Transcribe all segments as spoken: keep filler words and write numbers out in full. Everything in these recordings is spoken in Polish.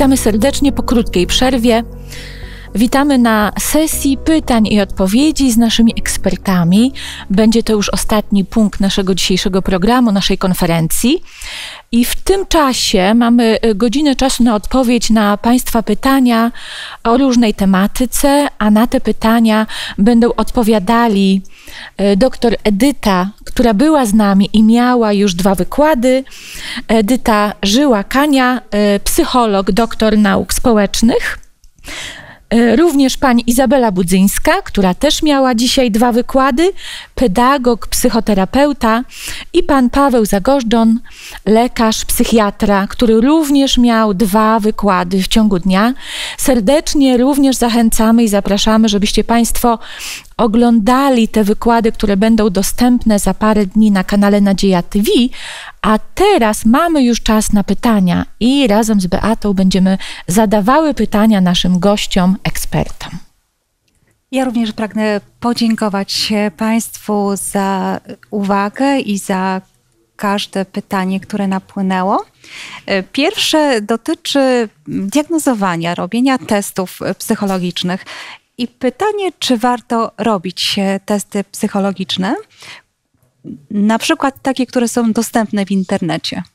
Witamy serdecznie po krótkiej przerwie. Witamy na sesji pytań i odpowiedzi z naszymi ekspertami. Będzie to już ostatni punkt naszego dzisiejszego programu, naszej konferencji. I w tym czasie mamy godzinę czasu na odpowiedź na Państwa pytania o różnej tematyce, a na te pytania będą odpowiadali doktor Edyta, która była z nami i miała już dwa wykłady, Edyta Żyła-Kania, psycholog, doktor nauk społecznych, również pani Izabela Budzyńska, która też miała dzisiaj dwa wykłady, pedagog, psychoterapeuta, i pan Paweł Zagożdżon, lekarz, psychiatra, który również miał dwa wykłady w ciągu dnia. Serdecznie również zachęcamy i zapraszamy, żebyście Państwo oglądali te wykłady, które będą dostępne za parę dni na kanale Nadzieja T V, a teraz mamy już czas na pytania i razem z Beatą będziemy zadawały pytania naszym gościom, ekspertom. Ja również pragnę podziękować Państwu za uwagę i za każde pytanie, które napłynęło. Pierwsze dotyczy diagnozowania, robienia testów psychologicznych. I pytanie, czy warto robić testy psychologiczne, na przykład takie, które są dostępne w internecie?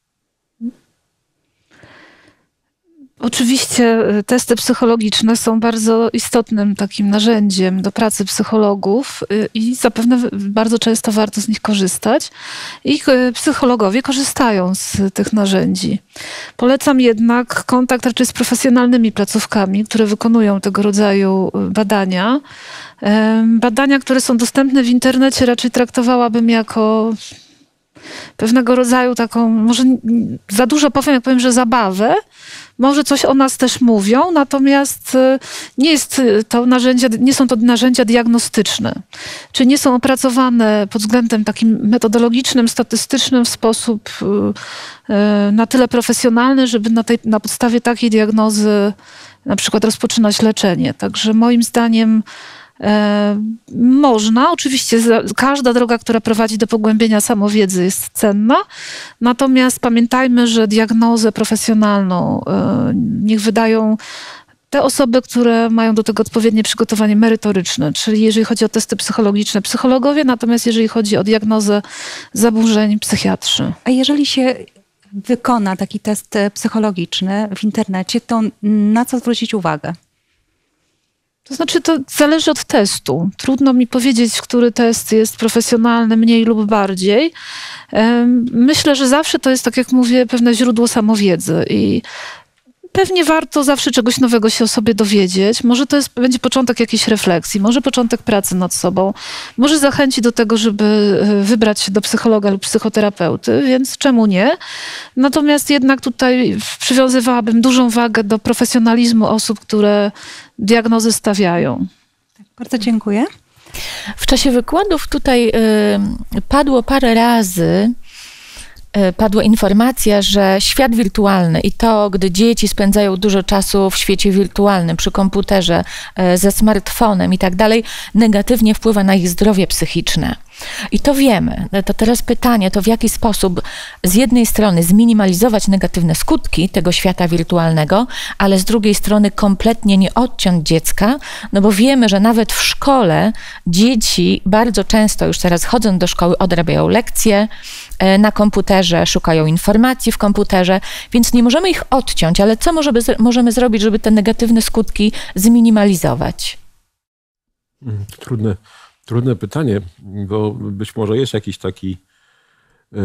Oczywiście testy psychologiczne są bardzo istotnym takim narzędziem do pracy psychologów i zapewne bardzo często warto z nich korzystać. I psychologowie korzystają z tych narzędzi. Polecam jednak kontakt raczej z profesjonalnymi placówkami, które wykonują tego rodzaju badania. Badania, które są dostępne w internecie, raczej traktowałabym jako pewnego rodzaju taką, może za dużo powiem, jak powiem, że zabawę. Może coś o nas też mówią, natomiast nie, jest to narzędzia, nie są to narzędzia diagnostyczne. Czy nie są opracowane pod względem takim metodologicznym, statystycznym w sposób na tyle profesjonalny, żeby na, tej, na podstawie takiej diagnozy na przykład rozpoczynać leczenie. Także moim zdaniem E, można, oczywiście każda droga, która prowadzi do pogłębienia samowiedzy, jest cenna, natomiast pamiętajmy, że diagnozę profesjonalną e, niech wydają te osoby, które mają do tego odpowiednie przygotowanie merytoryczne, czyli jeżeli chodzi o testy psychologiczne, psychologowie, natomiast jeżeli chodzi o diagnozę zaburzeń, psychiatrzy. A jeżeli się wykona taki test psychologiczny w internecie, to na co zwrócić uwagę? To znaczy, to zależy od testu. Trudno mi powiedzieć, który test jest profesjonalny mniej lub bardziej. Myślę, że zawsze to jest, tak jak mówię, pewne źródło samowiedzy i pewnie warto zawsze czegoś nowego się o sobie dowiedzieć. Może to jest, będzie początek jakiejś refleksji, może początek pracy nad sobą, może zachęci do tego, żeby wybrać się do psychologa lub psychoterapeuty, więc czemu nie? Natomiast jednak tutaj przywiązywałabym dużą wagę do profesjonalizmu osób, które diagnozy stawiają. Bardzo dziękuję. W czasie wykładów tutaj y, padło parę razy, padła informacja, że świat wirtualny i to, gdy dzieci spędzają dużo czasu w świecie wirtualnym, przy komputerze, ze smartfonem i tak dalej, negatywnie wpływa na ich zdrowie psychiczne. I to wiemy. To teraz pytanie, to w jaki sposób z jednej strony zminimalizować negatywne skutki tego świata wirtualnego, ale z drugiej strony kompletnie nie odciąć dziecka, no bo wiemy, że nawet w szkole dzieci bardzo często już teraz chodząc do szkoły odrabiają lekcje na komputerze, szukają informacji w komputerze, więc nie możemy ich odciąć, ale co możemy, możemy zrobić, żeby te negatywne skutki zminimalizować? Trudne. Trudne pytanie, bo być może jest jakiś taki y,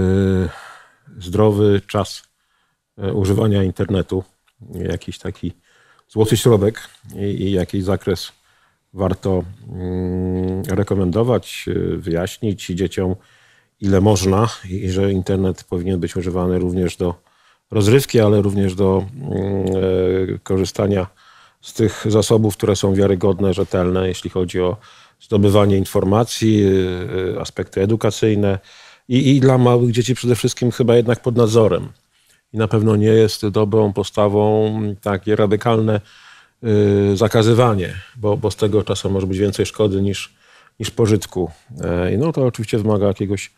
zdrowy czas y, używania internetu, jakiś taki złoty środek i, i jakiś zakres warto y, rekomendować, y, wyjaśnić dzieciom, ile można i że internet powinien być używany również do rozrywki, ale również do y, korzystania z tych zasobów, które są wiarygodne, rzetelne, jeśli chodzi o zdobywanie informacji, aspekty edukacyjne i, i dla małych dzieci przede wszystkim chyba jednak pod nadzorem. I na pewno nie jest dobrą postawą takie radykalne y, zakazywanie, bo, bo z tego czasem może być więcej szkody niż, niż pożytku. Y, no to oczywiście wymaga jakiegoś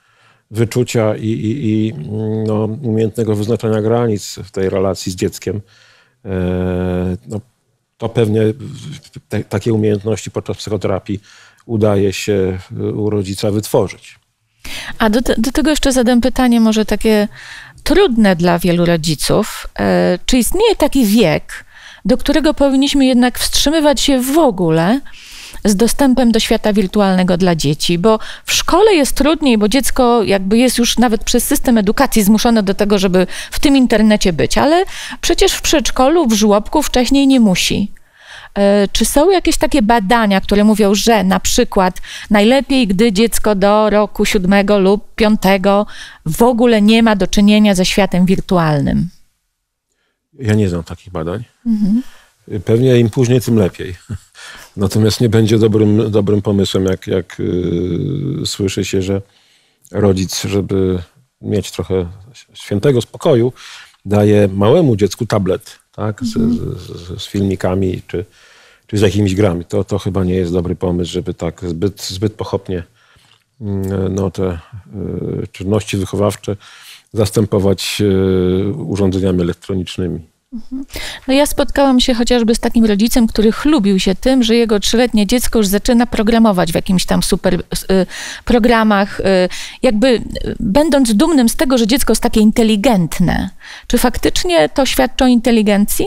wyczucia i, i, i no, umiejętnego wyznaczania granic w tej relacji z dzieckiem. no, to pewnie te, takie umiejętności podczas psychoterapii udaje się u rodzica wytworzyć. A do, do tego jeszcze zadam pytanie może takie trudne dla wielu rodziców. E, czy istnieje taki wiek, do którego powinniśmy jednak wstrzymywać się w ogóle z dostępem do świata wirtualnego dla dzieci? Bo w szkole jest trudniej, bo dziecko jakby jest już nawet przez system edukacji zmuszone do tego, żeby w tym internecie być, ale przecież w przedszkolu, w żłobku wcześniej nie musi. Czy są jakieś takie badania, które mówią, że na przykład najlepiej, gdy dziecko do roku siódmego lub piątego w ogóle nie ma do czynienia ze światem wirtualnym? Ja nie znam takich badań. Mhm. Pewnie im później, tym lepiej. Natomiast nie będzie dobrym, dobrym pomysłem, jak, jak yy, słyszy się, że rodzic, żeby mieć trochę świętego spokoju, daje małemu dziecku tablet, tak, z, mhm. z, z filmikami czy, czy z jakimiś grami. To, to chyba nie jest dobry pomysł, żeby tak zbyt, zbyt pochopnie no, te y, czynności wychowawcze zastępować y, urządzeniami elektronicznymi. No ja spotkałam się chociażby z takim rodzicem, który chlubił się tym, że jego trzyletnie dziecko już zaczyna programować w jakimś tam super y, programach, y, jakby y, będąc dumnym z tego, że dziecko jest takie inteligentne. Czy faktycznie to świadczy o inteligencji?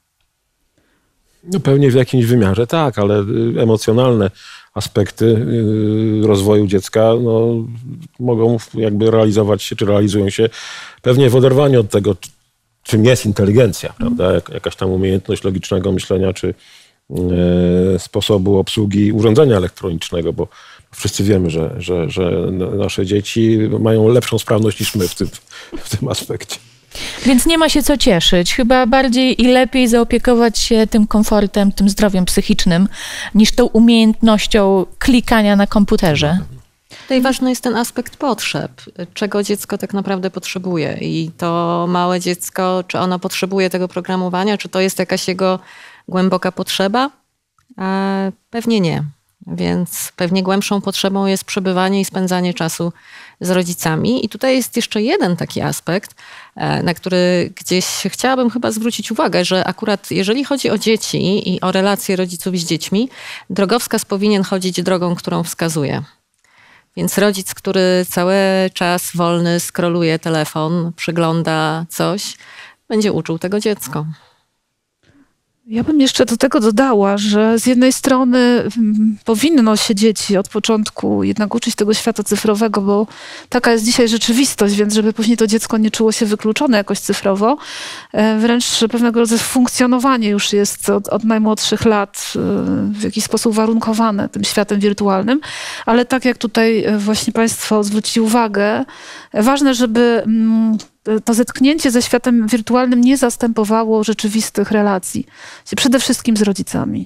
No pewnie w jakimś wymiarze tak, ale y, emocjonalne aspekty y, rozwoju dziecka no, mogą jakby realizować się, czy realizują się pewnie w oderwaniu od tego, czym jest inteligencja, prawda? Jak, jakaś tam umiejętność logicznego myślenia, czy e, sposobu obsługi urządzenia elektronicznego, bo wszyscy wiemy, że, że, że nasze dzieci mają lepszą sprawność niż my w tym, w tym aspekcie. Więc nie ma się co cieszyć. Chyba bardziej i lepiej zaopiekować się tym komfortem, tym zdrowiem psychicznym, niż tą umiejętnością klikania na komputerze. Tutaj ważny jest ten aspekt potrzeb, czego dziecko tak naprawdę potrzebuje i to małe dziecko, czy ono potrzebuje tego programowania, czy to jest jakaś jego głęboka potrzeba? E, pewnie nie, więc pewnie głębszą potrzebą jest przebywanie i spędzanie czasu z rodzicami. I tutaj jest jeszcze jeden taki aspekt, e, na który gdzieś chciałabym chyba zwrócić uwagę, że akurat jeżeli chodzi o dzieci i o relacje rodziców z dziećmi, drogowskaz powinien chodzić drogą, którą wskazuje. Więc rodzic, który cały czas wolny scrolluje telefon, przygląda coś, będzie uczył tego dziecko. Ja bym jeszcze do tego dodała, że z jednej strony mm, powinno się dzieci od początku jednak uczyć tego świata cyfrowego, bo taka jest dzisiaj rzeczywistość, więc żeby później to dziecko nie czuło się wykluczone jakoś cyfrowo, e, wręcz pewnego rodzaju funkcjonowanie już jest od, od najmłodszych lat e, w jakiś sposób warunkowane tym światem wirtualnym, ale tak jak tutaj właśnie Państwo zwrócili uwagę, ważne, żeby mm, to zetknięcie ze światem wirtualnym nie zastępowało rzeczywistych relacji. Przede wszystkim z rodzicami.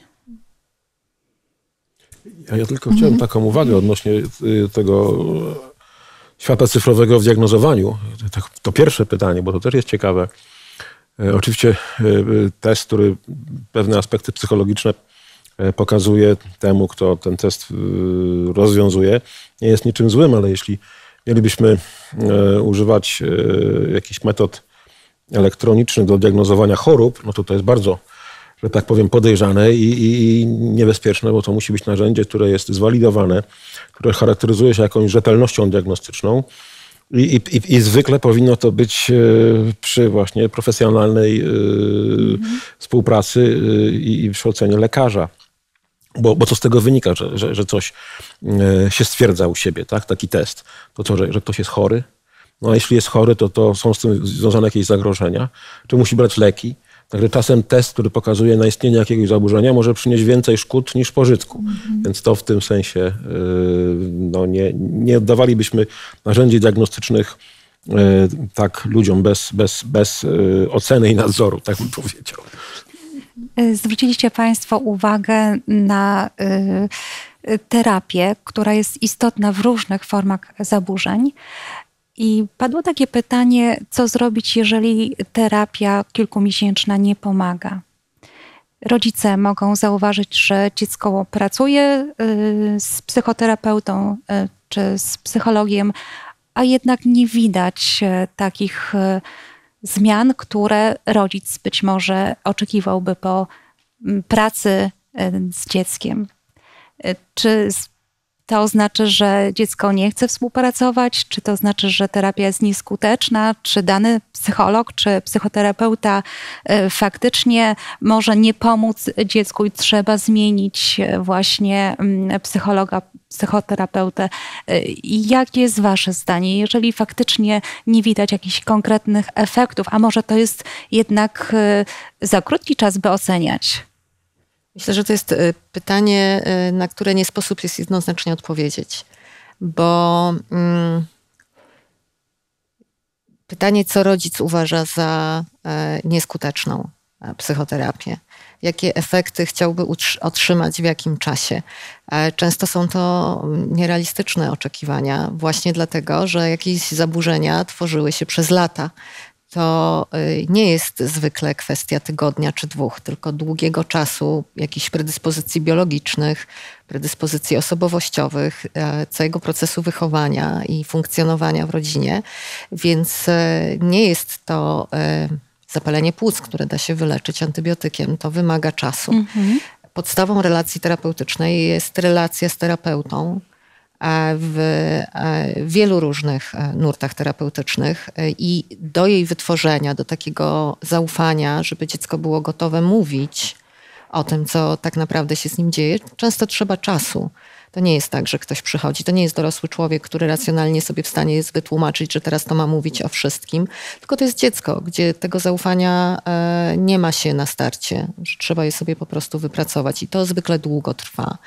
Ja, ja tylko chciałem mhm. taką uwagę odnośnie tego świata cyfrowego w diagnozowaniu. To, to pierwsze pytanie, bo to też jest ciekawe. Oczywiście test, który pewne aspekty psychologiczne pokazuje temu, kto ten test rozwiązuje, nie jest niczym złym, ale jeśli mielibyśmy e, używać e, jakichś metod elektronicznych do diagnozowania chorób, no to to jest bardzo, że tak powiem, podejrzane i, i niebezpieczne, bo to musi być narzędzie, które jest zwalidowane, które charakteryzuje się jakąś rzetelnością diagnostyczną i, i, i zwykle powinno to być e, przy właśnie profesjonalnej e, mhm. współpracy e, i, i przy ocenie lekarza. Bo, bo co z tego wynika, że, że, że coś e, się stwierdza u siebie, tak? Taki test. To co, że, że ktoś jest chory? No a jeśli jest chory, to, to są z tym związane jakieś zagrożenia. Czy musi brać leki? Także czasem test, który pokazuje na istnienie jakiegoś zaburzenia, może przynieść więcej szkód niż pożytku. Mm-hmm. Więc to w tym sensie e, no nie, nie oddawalibyśmy narzędzi diagnostycznych e, tak ludziom bez, bez, bez e, oceny i nadzoru, tak bym powiedział. Zwróciliście Państwo uwagę na y, terapię, która jest istotna w różnych formach zaburzeń. I padło takie pytanie, co zrobić, jeżeli terapia kilkumiesięczna nie pomaga? Rodzice mogą zauważyć, że dziecko pracuje y, z psychoterapeutą y, czy z psychologiem, a jednak nie widać y, takich y, zmian, które rodzic być może oczekiwałby po pracy z dzieckiem. Czy to oznacza, że dziecko nie chce współpracować? Czy to znaczy, że terapia jest nieskuteczna? Czy dany psycholog czy psychoterapeuta faktycznie może nie pomóc dziecku i trzeba zmienić właśnie psychologa, psychoterapeutę? I jakie jest wasze zdanie, jeżeli faktycznie nie widać jakichś konkretnych efektów, a może to jest jednak za krótki czas, by oceniać? Myślę, że to jest pytanie, na które nie sposób jest jednoznacznie odpowiedzieć, bo mm, pytanie, co rodzic uważa za nieskuteczną psychoterapię, jakie efekty chciałby otrzymać w jakim czasie. Często są to nierealistyczne oczekiwania, właśnie dlatego, że jakieś zaburzenia tworzyły się przez lata. To nie jest zwykle kwestia tygodnia czy dwóch, tylko długiego czasu, jakichś predyspozycji biologicznych, predyspozycji osobowościowych, całego procesu wychowania i funkcjonowania w rodzinie. Więc nie jest to zapalenie płuc, które da się wyleczyć antybiotykiem. To wymaga czasu. Mhm. Podstawą relacji terapeutycznej jest relacja z terapeutą, w wielu różnych nurtach terapeutycznych i do jej wytworzenia, do takiego zaufania, żeby dziecko było gotowe mówić o tym, co tak naprawdę się z nim dzieje, często trzeba czasu. To nie jest tak, że ktoś przychodzi, to nie jest dorosły człowiek, który racjonalnie sobie w stanie jest wytłumaczyć, że teraz to ma mówić o wszystkim, tylko to jest dziecko, gdzie tego zaufania nie ma się na starcie, że trzeba je sobie po prostu wypracować i to zwykle długo trwa.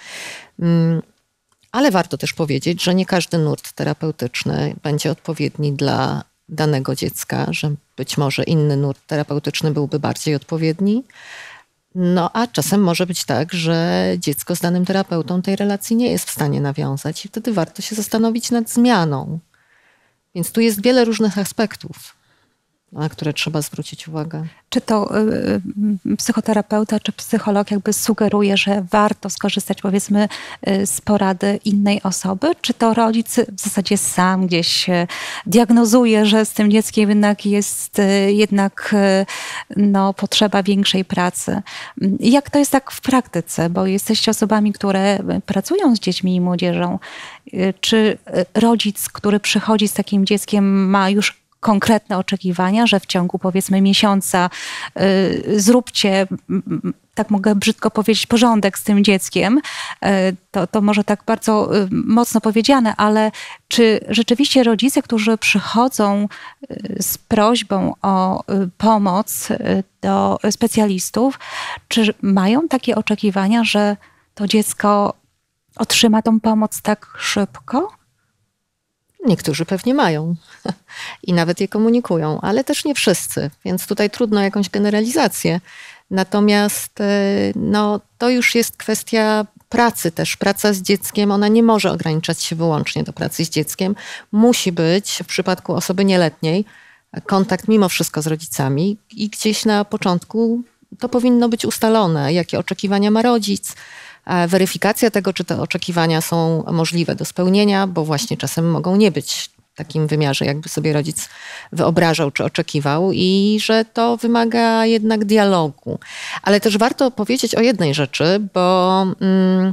Ale warto też powiedzieć, że nie każdy nurt terapeutyczny będzie odpowiedni dla danego dziecka, że być może inny nurt terapeutyczny byłby bardziej odpowiedni. No a czasem może być tak, że dziecko z danym terapeutą tej relacji nie jest w stanie nawiązać i wtedy warto się zastanowić nad zmianą. Więc tu jest wiele różnych aspektów, na które trzeba zwrócić uwagę. Czy to y, psychoterapeuta, czy psycholog jakby sugeruje, że warto skorzystać powiedzmy y, z porady innej osoby? Czy to rodzic w zasadzie sam gdzieś y, diagnozuje, że z tym dzieckiem jednak jest y, jednak y, no, potrzeba większej pracy? Jak to jest tak w praktyce? Bo jesteście osobami, które pracują z dziećmi i młodzieżą. Y, czy rodzic, który przychodzi z takim dzieckiem, ma już konkretne oczekiwania, że w ciągu powiedzmy miesiąca y, zróbcie, tak mogę brzydko powiedzieć, porządek z tym dzieckiem. Y, to, to może tak bardzo y, mocno powiedziane, ale czy rzeczywiście rodzice, którzy przychodzą y, z prośbą o y, pomoc y, do specjalistów, czy mają takie oczekiwania, że to dziecko otrzyma tą pomoc tak szybko? Niektórzy pewnie mają i nawet je komunikują, ale też nie wszyscy, więc tutaj trudno jakąś generalizację. Natomiast no, to już jest kwestia pracy też. Praca z dzieckiem, ona nie może ograniczać się wyłącznie do pracy z dzieckiem. Musi być w przypadku osoby nieletniej kontakt mimo wszystko z rodzicami i gdzieś na początku to powinno być ustalone, jakie oczekiwania ma rodzic, weryfikacja tego, czy te oczekiwania są możliwe do spełnienia, bo właśnie czasem mogą nie być w takim wymiarze, jakby sobie rodzic wyobrażał czy oczekiwał i że to wymaga jednak dialogu. Ale też warto powiedzieć o jednej rzeczy, bo mm,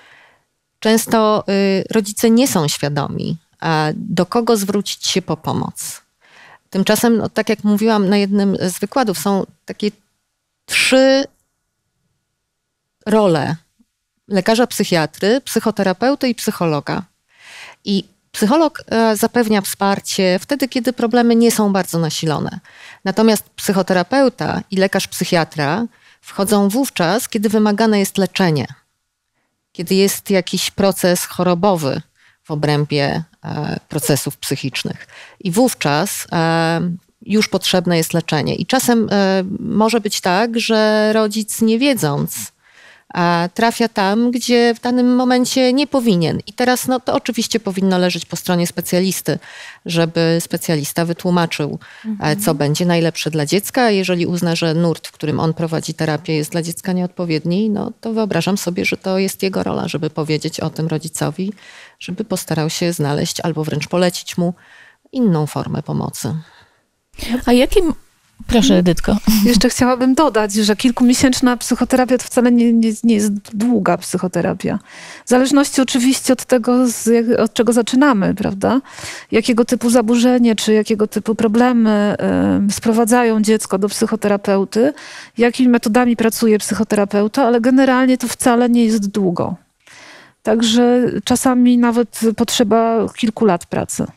często y, rodzice nie są świadomi, a do kogo zwrócić się po pomoc. Tymczasem, no, tak jak mówiłam na jednym z wykładów, są takie trzy role lekarza psychiatry, psychoterapeuty i psychologa. I psycholog zapewnia wsparcie wtedy, kiedy problemy nie są bardzo nasilone. Natomiast psychoterapeuta i lekarz psychiatra wchodzą wówczas, kiedy wymagane jest leczenie. Kiedy jest jakiś proces chorobowy w obrębie procesów psychicznych. I wówczas już potrzebne jest leczenie. I czasem może być tak, że rodzic nie wiedząc, a trafia tam, gdzie w danym momencie nie powinien. I teraz no, to oczywiście powinno leżeć po stronie specjalisty, żeby specjalista wytłumaczył, mhm. co będzie najlepsze dla dziecka. Jeżeli uzna, że nurt, w którym on prowadzi terapię, jest dla dziecka nieodpowiedni, no to wyobrażam sobie, że to jest jego rola, żeby powiedzieć o tym rodzicowi, żeby postarał się znaleźć albo wręcz polecić mu inną formę pomocy. A jakim Proszę, Edytko. Jeszcze chciałabym dodać, że kilkumiesięczna psychoterapia to wcale nie, nie, nie jest długa psychoterapia. W zależności oczywiście od tego, z, od czego zaczynamy, prawda? Jakiego typu zaburzenie, czy jakiego typu problemy y, sprowadzają dziecko do psychoterapeuty, jakimi metodami pracuje psychoterapeuta, ale generalnie to wcale nie jest długo. Także czasami nawet potrzeba kilku lat pracy.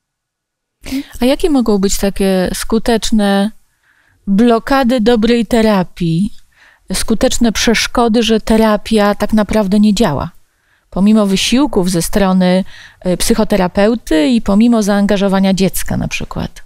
A jakie mogą być takie skuteczne blokady dobrej terapii, skuteczne przeszkody, że terapia tak naprawdę nie działa? Pomimo wysiłków ze strony psychoterapeuty i pomimo zaangażowania dziecka na przykład.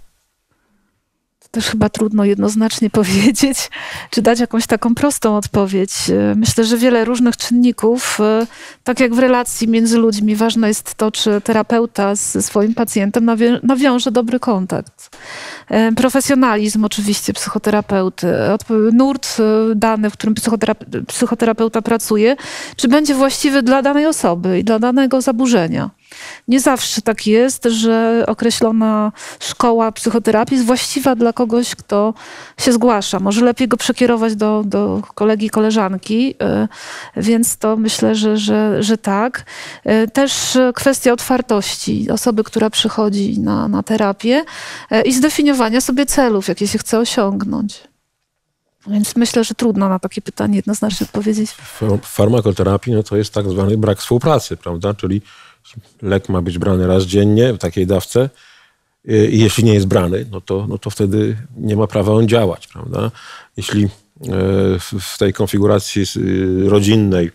Też chyba trudno jednoznacznie powiedzieć, czy dać jakąś taką prostą odpowiedź. Myślę, że wiele różnych czynników, tak jak w relacji między ludźmi, ważne jest to, czy terapeuta ze swoim pacjentem nawią- nawiąże dobry kontakt. Profesjonalizm oczywiście psychoterapeuty, nurt danych, w którym psychoterape- psychoterapeuta pracuje, czy będzie właściwy dla danej osoby i dla danego zaburzenia. Nie zawsze tak jest, że określona szkoła psychoterapii jest właściwa dla kogoś, kto się zgłasza. Może lepiej go przekierować do, do kolegi, koleżanki, więc to myślę, że, że, że tak. Też kwestia otwartości osoby, która przychodzi na, na terapię i zdefiniowania sobie celów, jakie się chce osiągnąć. Więc myślę, że trudno na takie pytanie jednoznacznie odpowiedzieć. W farmakoterapii no to jest tak zwany brak współpracy, prawda? Czyli lek ma być brany raz dziennie w takiej dawce i jeśli nie jest brany, no to, no to wtedy nie ma prawa on działać, prawda? Jeśli w tej konfiguracji rodzinnej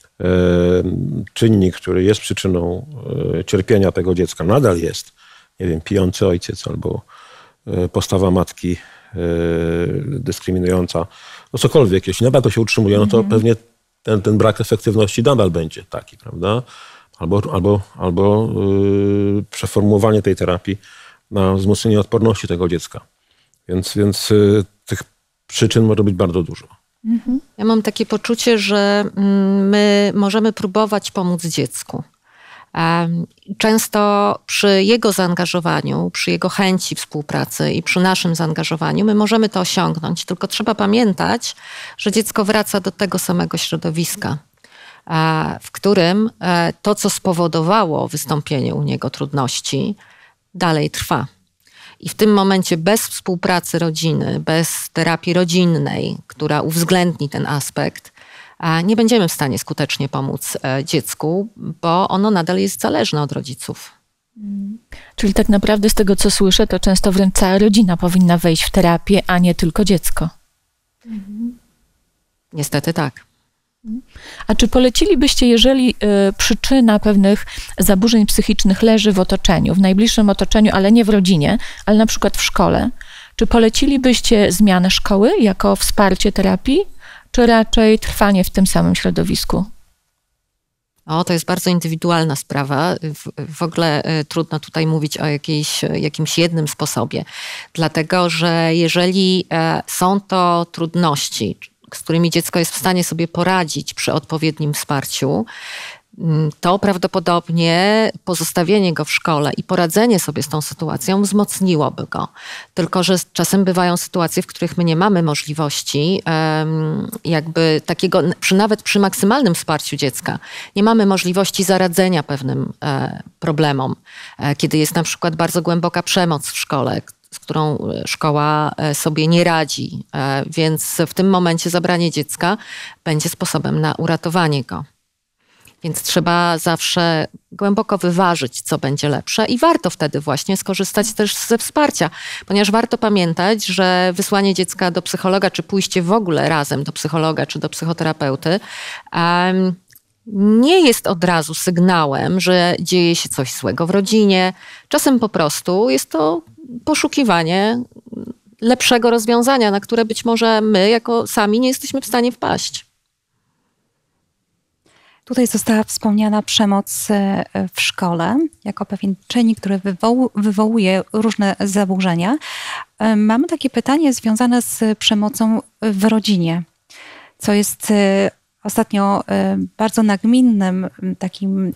czynnik, który jest przyczyną cierpienia tego dziecka, nadal jest, nie wiem, pijący ojciec albo postawa matki dyskryminująca, no cokolwiek, jeśli nadal to się utrzymuje, no to mm. pewnie ten, ten brak efektywności nadal będzie taki, prawda? Albo, albo, albo yy, przeformułowanie tej terapii na wzmocnienie odporności tego dziecka. Więc, więc yy, tych przyczyn może być bardzo dużo. Ja mam takie poczucie, że my możemy próbować pomóc dziecku. Często przy jego zaangażowaniu, przy jego chęci współpracy i przy naszym zaangażowaniu my możemy to osiągnąć. Tylko trzeba pamiętać, że dziecko wraca do tego samego środowiska, w którym to, co spowodowało wystąpienie u niego trudności, dalej trwa. I w tym momencie bez współpracy rodziny, bez terapii rodzinnej, która uwzględni ten aspekt, nie będziemy w stanie skutecznie pomóc dziecku, bo ono nadal jest zależne od rodziców. Czyli tak naprawdę z tego, co słyszę, to często wręcz cała rodzina powinna wejść w terapię, a nie tylko dziecko. Mhm. Niestety tak. A czy polecilibyście, jeżeli y, przyczyna pewnych zaburzeń psychicznych leży w otoczeniu, w najbliższym otoczeniu, ale nie w rodzinie, ale na przykład w szkole, czy polecilibyście zmianę szkoły jako wsparcie terapii, czy raczej trwanie w tym samym środowisku? O, to jest bardzo indywidualna sprawa. W, w ogóle y, trudno tutaj mówić o jakiejś, jakimś jednym sposobie. Dlatego, że jeżeli y, są to trudności, z którymi dziecko jest w stanie sobie poradzić przy odpowiednim wsparciu, to prawdopodobnie pozostawienie go w szkole i poradzenie sobie z tą sytuacją wzmocniłoby go. Tylko że czasem bywają sytuacje, w których my nie mamy możliwości jakby takiego, przy, nawet przy maksymalnym wsparciu dziecka, nie mamy możliwości zaradzenia pewnym problemom. Kiedy jest na przykład bardzo głęboka przemoc w szkole, z którą szkoła sobie nie radzi, więc w tym momencie zabranie dziecka będzie sposobem na uratowanie go. Więc trzeba zawsze głęboko wyważyć, co będzie lepsze i warto wtedy właśnie skorzystać też ze wsparcia, ponieważ warto pamiętać, że wysłanie dziecka do psychologa, czy pójście w ogóle razem do psychologa, czy do psychoterapeuty um, nie jest od razu sygnałem, że dzieje się coś złego w rodzinie. Czasem po prostu jest to poszukiwanie lepszego rozwiązania, na które być może my jako sami nie jesteśmy w stanie wpaść. Tutaj została wspomniana przemoc w szkole jako pewien czynnik, który wywoł, wywołuje różne zaburzenia. Mamy takie pytanie związane z przemocą w rodzinie, co jest ostatnio bardzo nagminnym takim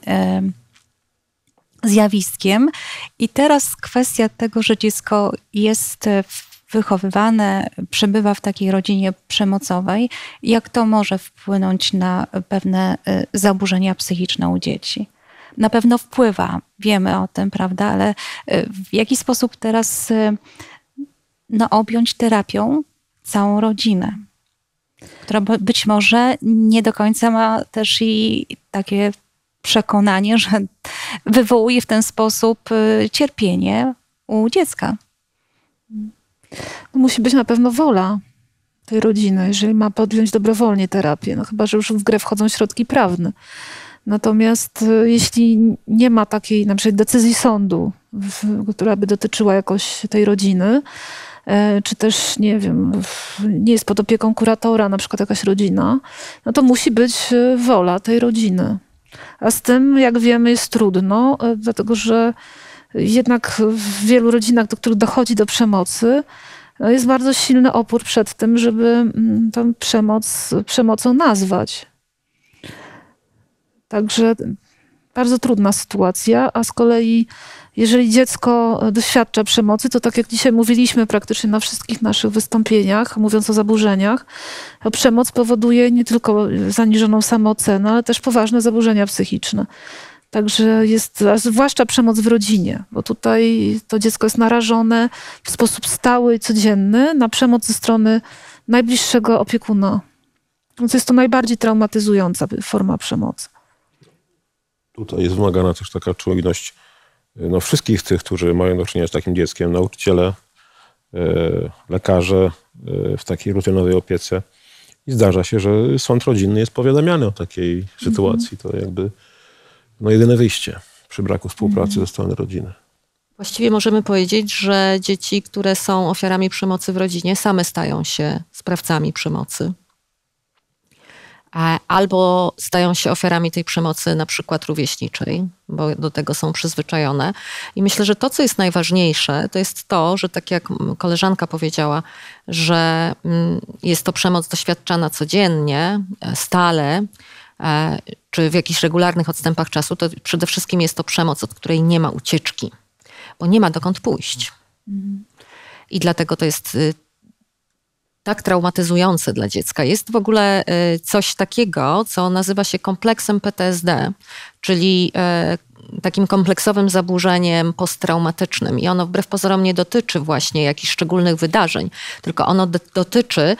zjawiskiem. I teraz kwestia tego, że dziecko jest wychowywane, przebywa w takiej rodzinie przemocowej, jak to może wpłynąć na pewne zaburzenia psychiczne u dzieci. Na pewno wpływa, wiemy o tym, prawda, ale w jaki sposób teraz no, objąć terapią całą rodzinę, która być może nie do końca ma też i takie przekonanie, że wywołuje w ten sposób cierpienie u dziecka. Musi być na pewno wola tej rodziny, jeżeli ma podjąć dobrowolnie terapię, no chyba że już w grę wchodzą środki prawne. Natomiast jeśli nie ma takiej na przykład decyzji sądu, w, która by dotyczyła jakoś tej rodziny, czy też, nie wiem, nie jest pod opieką kuratora, na przykład jakaś rodzina, no to musi być wola tej rodziny. A z tym, jak wiemy, jest trudno, dlatego że jednak w wielu rodzinach, do których dochodzi do przemocy, jest bardzo silny opór przed tym, żeby tę przemoc przemocą nazwać. Także bardzo trudna sytuacja, a z kolei jeżeli dziecko doświadcza przemocy, to tak jak dzisiaj mówiliśmy praktycznie na wszystkich naszych wystąpieniach, mówiąc o zaburzeniach, to przemoc powoduje nie tylko zaniżoną samoocenę, ale też poważne zaburzenia psychiczne. Także jest, a zwłaszcza przemoc w rodzinie, bo tutaj to dziecko jest narażone w sposób stały i codzienny na przemoc ze strony najbliższego opiekuna. Więc jest to najbardziej traumatyzująca forma przemocy. Tutaj jest wymagana też taka czujność no, wszystkich tych, którzy mają do czynienia z takim dzieckiem, nauczyciele, lekarze w takiej rutynowej opiece. I zdarza się, że sąd rodzinny jest powiadamiany o takiej sytuacji. To jakby no, jedyne wyjście przy braku współpracy ze strony rodziny. Właściwie możemy powiedzieć, że dzieci, które są ofiarami przemocy w rodzinie, same stają się sprawcami przemocy. Albo stają się ofiarami tej przemocy na przykład rówieśniczej, bo do tego są przyzwyczajone. I myślę, że to, co jest najważniejsze, to jest to, że tak jak koleżanka powiedziała, że jest to przemoc doświadczana codziennie, stale, czy w jakichś regularnych odstępach czasu, to przede wszystkim jest to przemoc, od której nie ma ucieczki, bo nie ma dokąd pójść. I dlatego to jest tak traumatyzujące dla dziecka. Jest w ogóle coś takiego, co nazywa się kompleksem P T S D, czyli takim kompleksowym zaburzeniem posttraumatycznym. I ono wbrew pozorom nie dotyczy właśnie jakichś szczególnych wydarzeń, tylko ono dotyczy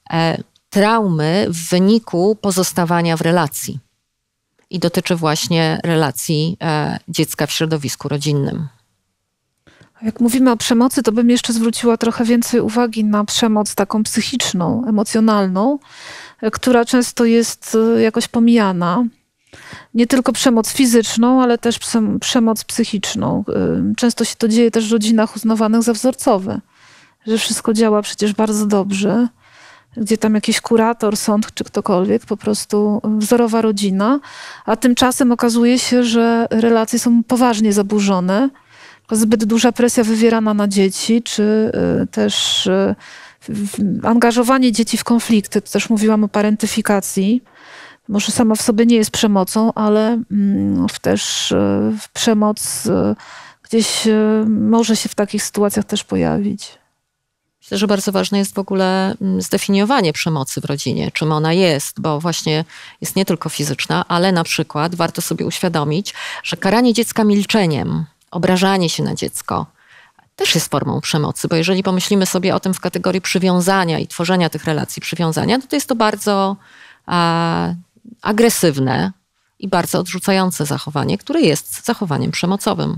traumy w wyniku pozostawania w relacji. I dotyczy właśnie relacji dziecka w środowisku rodzinnym. Jak mówimy o przemocy, to bym jeszcze zwróciła trochę więcej uwagi na przemoc taką psychiczną, emocjonalną, która często jest jakoś pomijana. Nie tylko przemoc fizyczną, ale też przemoc psychiczną. Często się to dzieje też w rodzinach uznawanych za wzorcowe, że wszystko działa przecież bardzo dobrze, gdzie tam jakiś kurator, sąd czy ktokolwiek, po prostu wzorowa rodzina, a tymczasem okazuje się, że relacje są poważnie zaburzone, zbyt duża presja wywierana na dzieci, czy też angażowanie dzieci w konflikty. To też mówiłam o parentyfikacji. Może sama w sobie nie jest przemocą, ale też przemoc gdzieś może się w takich sytuacjach też pojawić. Myślę, że bardzo ważne jest w ogóle zdefiniowanie przemocy w rodzinie, czym ona jest, bo właśnie jest nie tylko fizyczna, ale na przykład warto sobie uświadomić, że karanie dziecka milczeniem, obrażanie się na dziecko też jest formą przemocy, bo jeżeli pomyślimy sobie o tym w kategorii przywiązania i tworzenia tych relacji przywiązania, to, to jest to bardzo a, agresywne i bardzo odrzucające zachowanie, które jest zachowaniem przemocowym.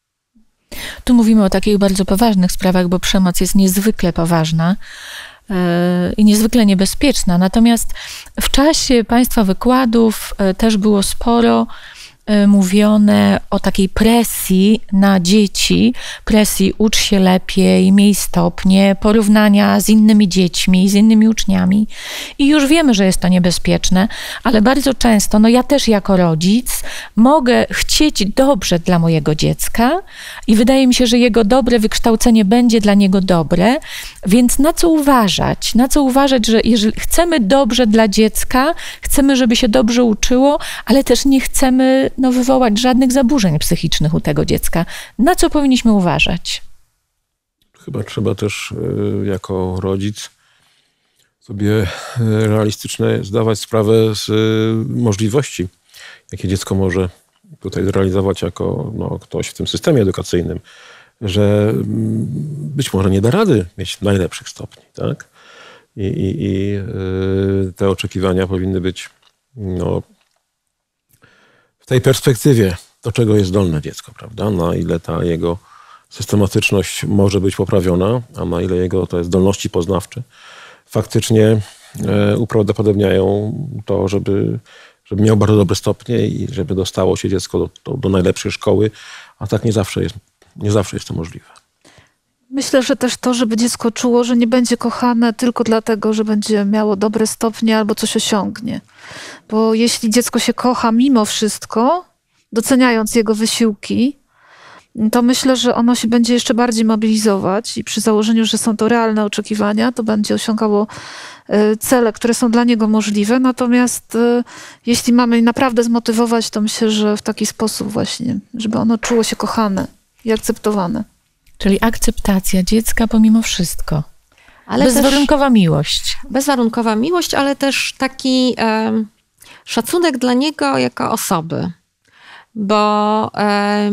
Tu mówimy o takich bardzo poważnych sprawach, bo przemoc jest niezwykle poważna yy, i niezwykle niebezpieczna. Natomiast w czasie Państwa wykładów yy, też było sporo mówione o takiej presji na dzieci, presji ucz się lepiej, miej stopnie, porównania z innymi dziećmi, z innymi uczniami. I już wiemy, że jest to niebezpieczne, ale bardzo często, no ja też jako rodzic mogę chcieć dobrze dla mojego dziecka i wydaje mi się, że jego dobre wykształcenie będzie dla niego dobre, więc na co uważać? Na co uważać, że jeżeli chcemy dobrze dla dziecka, chcemy, żeby się dobrze uczyło, ale też nie chcemy no, wywołać żadnych zaburzeń psychicznych u tego dziecka. Na co powinniśmy uważać? chyba trzeba też jako rodzic sobie realistyczne zdawać sprawę z możliwości, jakie dziecko może tutaj zrealizować jako no, ktoś w tym systemie edukacyjnym, że być może nie da rady mieć najlepszych stopni, tak? I, i, i te oczekiwania powinny być no, w tej perspektywie, do czego jest zdolne dziecko, prawda? Na ile ta jego systematyczność może być poprawiona, a na ile jego te zdolności poznawcze faktycznie uprawdopodobniają to, żeby, żeby miał bardzo dobre stopnie i żeby dostało się dziecko do, do, do najlepszej szkoły, a tak nie zawsze jest, nie zawsze jest to możliwe. Myślę, że też to, żeby dziecko czuło, że nie będzie kochane tylko dlatego, że będzie miało dobre stopnie albo coś osiągnie. Bo jeśli dziecko się kocha mimo wszystko, doceniając jego wysiłki, to myślę, że ono się będzie jeszcze bardziej mobilizować i przy założeniu, że są to realne oczekiwania, to będzie osiągało cele, które są dla niego możliwe. Natomiast jeśli mamy naprawdę zmotywować, to myślę, że w taki sposób właśnie, żeby ono czuło się kochane i akceptowane. Czyli akceptacja dziecka pomimo wszystko. Ale bezwarunkowa też, miłość. Bezwarunkowa miłość, ale też taki e, szacunek dla niego jako osoby. Bo e,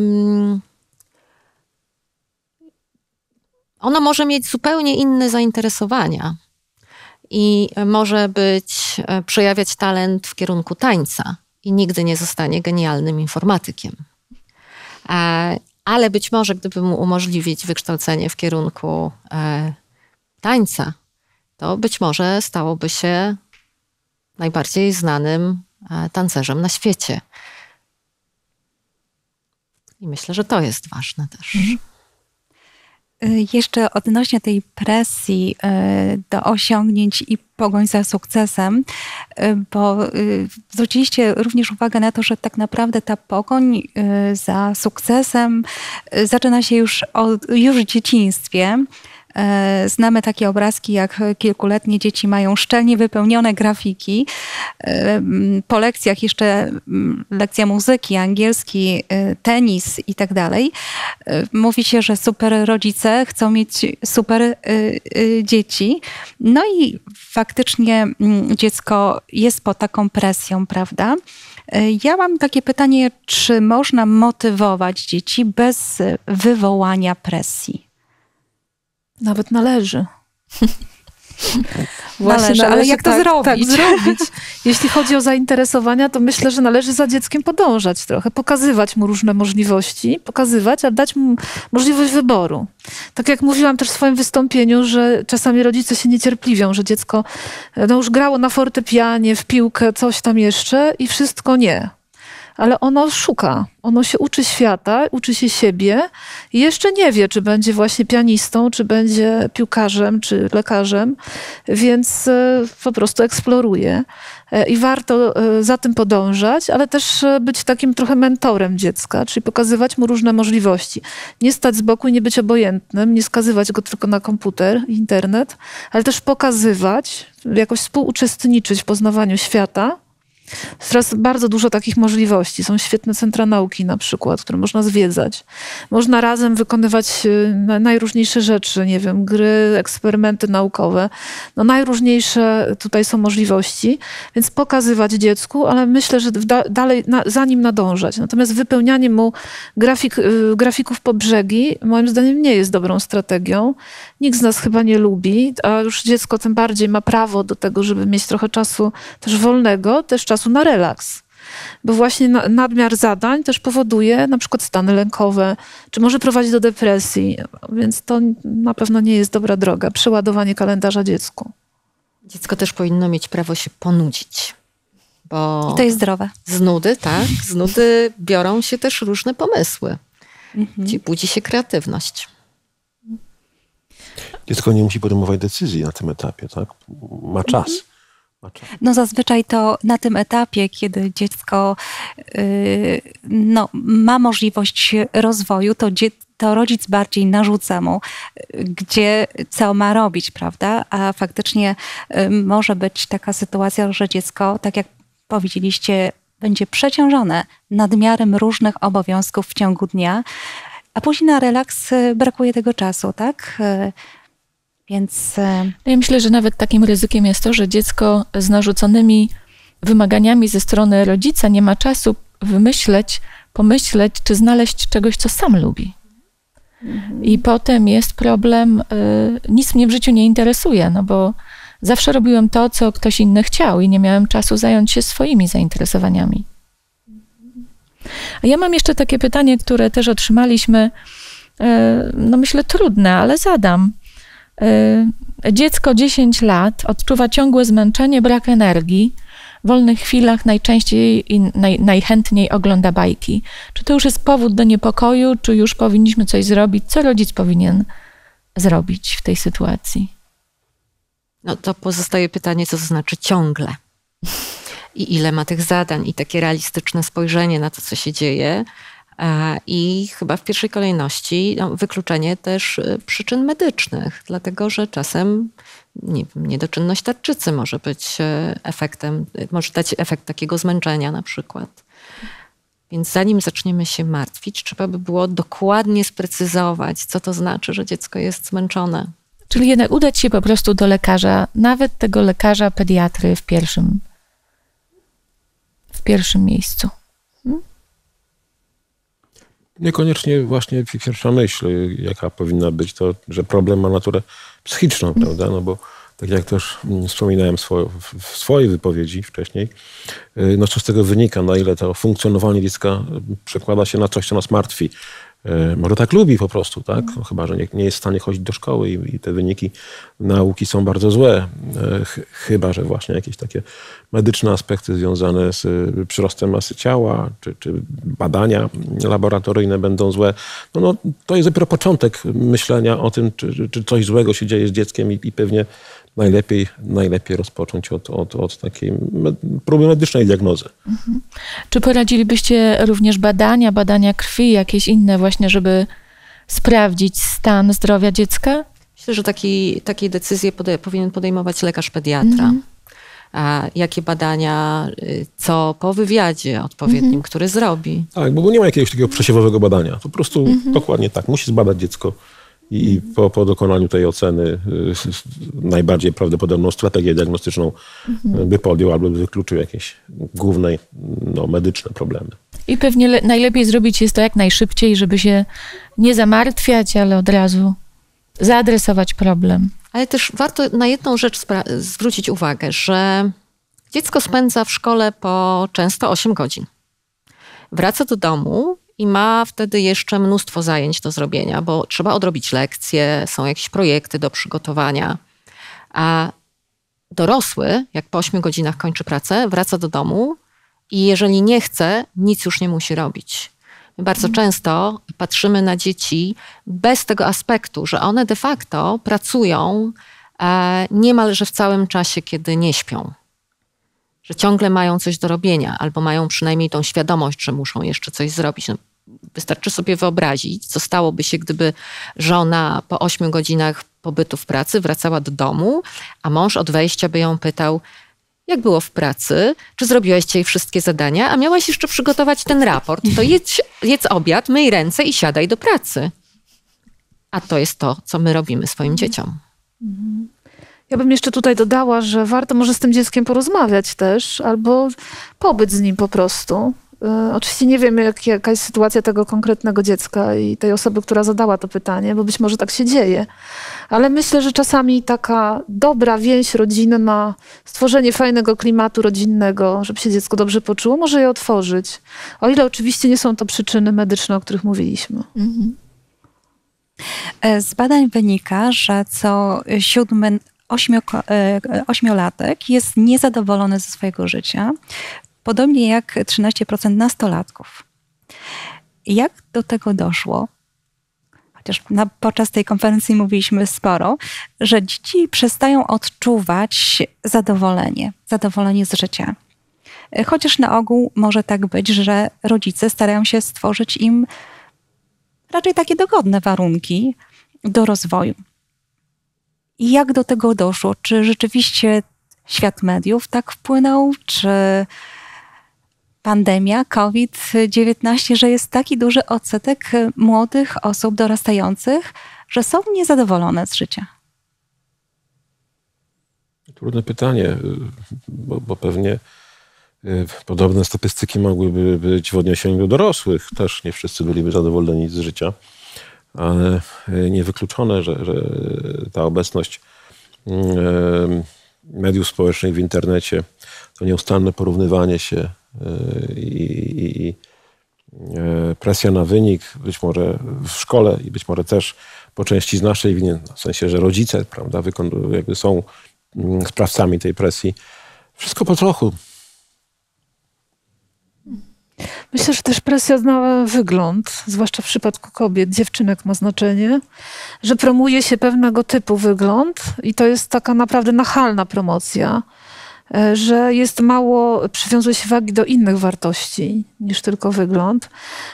ono może mieć zupełnie inne zainteresowania i może być, przejawiać talent w kierunku tańca i nigdy nie zostanie genialnym informatykiem. E, Ale być może, gdyby mu umożliwić wykształcenie w kierunku e, tańca, to być może stałoby się najbardziej znanym e, tancerzem na świecie. I myślę, że to jest ważne też. Mhm. Jeszcze odnośnie tej presji do osiągnięć i pogoń za sukcesem, bo zwróciliście również uwagę na to, że tak naprawdę ta pogoń za sukcesem zaczyna się już, od, już w dzieciństwie. Znamy takie obrazki, jak kilkuletnie dzieci mają szczelnie wypełnione grafiki. Po lekcjach jeszcze lekcja muzyki, angielski, tenis i tak dalej. Mówi się, że super rodzice chcą mieć super dzieci. No i faktycznie dziecko jest pod taką presją, prawda? Ja mam takie pytanie, czy można motywować dzieci bez wywołania presji? Nawet należy. Właśnie należy, należy, ale jak to tak, zrobić? Tak, zrobić? Jeśli chodzi o zainteresowania, to myślę, że należy za dzieckiem podążać trochę, pokazywać mu różne możliwości, pokazywać, a dać mu możliwość wyboru. Tak jak mówiłam też w swoim wystąpieniu, że czasami rodzice się niecierpliwią, że dziecko no, już grało na fortepianie, w piłkę, coś tam jeszcze i wszystko nie. Ale ono szuka, ono się uczy świata, uczy się siebie i jeszcze nie wie, czy będzie właśnie pianistą, czy będzie piłkarzem, czy lekarzem, więc po prostu eksploruje. I warto za tym podążać, ale też być takim trochę mentorem dziecka, czyli pokazywać mu różne możliwości. Nie stać z boku i nie być obojętnym, nie skazywać go tylko na komputer, internet, ale też pokazywać, jakoś współuczestniczyć w poznawaniu świata. Teraz bardzo dużo takich możliwości. Są świetne centra nauki na przykład, które można zwiedzać. Można razem wykonywać najróżniejsze rzeczy, nie wiem, gry, eksperymenty naukowe. No najróżniejsze tutaj są możliwości, więc pokazywać dziecku, ale myślę, że da, dalej na, za nim nadążać. Natomiast wypełnianie mu grafik, grafików po brzegi moim zdaniem nie jest dobrą strategią. Nikt z nas chyba nie lubi, a już dziecko tym bardziej ma prawo do tego, żeby mieć trochę czasu też wolnego, też czasu na relaks. Bo właśnie nadmiar zadań też powoduje na przykład stany lękowe, czy może prowadzić do depresji, więc to na pewno nie jest dobra droga, przeładowanie kalendarza dziecku. Dziecko też powinno mieć prawo się ponudzić. Bo I to jest zdrowe. Z nudy, tak, z nudy biorą się też różne pomysły. Mhm. Gdzie budzi się kreatywność. Dziecko nie musi podejmować decyzji na tym etapie, tak? Ma czas. Mhm. No zazwyczaj to na tym etapie, kiedy dziecko yy, no, ma możliwość rozwoju, to, dzie- to rodzic bardziej narzuca mu, gdzie co ma robić, prawda? A faktycznie yy, może być taka sytuacja, że dziecko, tak jak powiedzieliście, będzie przeciążone nadmiarem różnych obowiązków w ciągu dnia a później na relaks brakuje tego czasu, tak? Więc... Ja myślę, że nawet takim ryzykiem jest to, że dziecko z narzuconymi wymaganiami ze strony rodzica nie ma czasu wymyśleć, pomyśleć, czy znaleźć czegoś, co sam lubi. Mhm. I potem jest problem, y, nic mnie w życiu nie interesuje, no bo zawsze robiłem to, co ktoś inny chciał i nie miałem czasu zająć się swoimi zainteresowaniami. A ja mam jeszcze takie pytanie, które też otrzymaliśmy, y, no myślę trudne, ale zadam. Y, dziecko dziesięć lat odczuwa ciągłe zmęczenie, brak energii. W wolnych chwilach najczęściej i naj, najchętniej ogląda bajki. Czy to już jest powód do niepokoju, czy już powinniśmy coś zrobić? Co rodzic powinien zrobić w tej sytuacji? No to pozostaje pytanie, co to znaczy ciągle. I ile ma tych zadań i takie realistyczne spojrzenie na to, co się dzieje. I chyba w pierwszej kolejności no, wykluczenie też przyczyn medycznych, dlatego że czasem nie wiem, niedoczynność tarczycy może być efektem, może dać efekt takiego zmęczenia na przykład. Więc zanim zaczniemy się martwić, trzeba by było dokładnie sprecyzować, co to znaczy, że dziecko jest zmęczone. Czyli jednak udać się po prostu do lekarza, nawet tego lekarza pediatry w pierwszym, w pierwszym miejscu. Hmm? Niekoniecznie właśnie pierwsza myśl, jaka powinna być, to, że problem ma naturę psychiczną, mm. prawda? No bo tak jak też wspominałem swo- w swojej wypowiedzi wcześniej, no co z tego wynika, na ile to funkcjonowanie dziecka przekłada się na coś, co nas martwi. Może tak lubi po prostu, tak? No, chyba, że nie, nie jest w stanie chodzić do szkoły i, i te wyniki nauki są bardzo złe. Ch- chyba, że właśnie jakieś takie medyczne aspekty związane z przyrostem masy ciała, czy, czy badania laboratoryjne będą złe. No, no, to jest dopiero początek myślenia o tym, czy, czy coś złego się dzieje z dzieckiem i, i pewnie najlepiej, najlepiej rozpocząć od, od, od takiej med- próby medycznej diagnozy. Mhm. Czy poradzilibyście również badania, badania krwi, jakieś inne właśnie, żeby sprawdzić stan zdrowia dziecka? Myślę, że taki, takie decyzje pode- powinien podejmować lekarz pediatra. Mhm. A jakie badania, co po wywiadzie odpowiednim, mhm. który zrobi. Tak, bo nie ma jakiegoś takiego przesiewowego badania. To po prostu mhm. dokładnie tak. Musi zbadać dziecko. I po, po dokonaniu tej oceny y, najbardziej prawdopodobną strategię diagnostyczną mhm. by podjął albo by wykluczył jakieś główne no, medyczne problemy. I pewnie le- najlepiej zrobić jest to jak najszybciej, żeby się nie zamartwiać, ale od razu zaadresować problem. Ale też warto na jedną rzecz spra- zwrócić uwagę, że dziecko spędza w szkole po często osiem godzin. Wraca do domu i ma wtedy jeszcze mnóstwo zajęć do zrobienia, bo trzeba odrobić lekcje, są jakieś projekty do przygotowania. A dorosły, jak po ośmiu godzinach kończy pracę, wraca do domu i jeżeli nie chce, nic już nie musi robić. My bardzo mm. często patrzymy na dzieci bez tego aspektu, że one de facto pracują e, niemalże w całym czasie, kiedy nie śpią. Że ciągle mają coś do robienia, albo mają przynajmniej tą świadomość, że muszą jeszcze coś zrobić. No, wystarczy sobie wyobrazić, co stałoby się, gdyby żona po ośmiu godzinach pobytu w pracy wracała do domu, a mąż od wejścia by ją pytał, jak było w pracy, czy zrobiłaś dzisiaj wszystkie zadania, a miałaś jeszcze przygotować ten raport, to jedz, jedz obiad, myj ręce i siadaj do pracy. A to jest to, co my robimy swoim dzieciom. Ja bym jeszcze tutaj dodała, że warto może z tym dzieckiem porozmawiać też, albo pobyć z nim po prostu. Y, oczywiście nie wiem, jak, jaka jest sytuacja tego konkretnego dziecka i tej osoby, która zadała to pytanie, bo być może tak się dzieje. Ale myślę, że czasami taka dobra więź rodzinna, stworzenie fajnego klimatu rodzinnego, żeby się dziecko dobrze poczuło, może je otworzyć. O ile oczywiście nie są to przyczyny medyczne, o których mówiliśmy. Mhm. Z badań wynika, że co siódmy Ośmiu, ośmiolatek jest niezadowolony ze swojego życia, podobnie jak trzynaście procent nastolatków. Jak do tego doszło? Chociaż na, podczas tej konferencji mówiliśmy sporo, że dzieci przestają odczuwać zadowolenie, zadowolenie z życia. Chociaż na ogół może tak być, że rodzice starają się stworzyć im raczej takie dogodne warunki do rozwoju. I jak do tego doszło? Czy rzeczywiście świat mediów tak wpłynął? Czy pandemia, COVID dziewiętnaście, że jest taki duży odsetek młodych osób dorastających, że są niezadowolone z życia? Trudne pytanie, bo, bo pewnie podobne statystyki mogłyby być w odniesieniu do dorosłych. Też nie wszyscy byliby zadowoleni z życia, ale niewykluczone, że, że ta obecność mediów społecznych w internecie, to nieustanne porównywanie się i, i, i presja na wynik, być może w szkole i być może też po części z naszej winy, w sensie, że rodzice, prawda, jakby są sprawcami tej presji. Wszystko po trochu. Myślę, że też presja na wygląd, zwłaszcza w przypadku kobiet, dziewczynek ma znaczenie, że promuje się pewnego typu wygląd i to jest taka naprawdę nachalna promocja, że jest mało, przywiązuje się wagi do innych wartości niż tylko wygląd.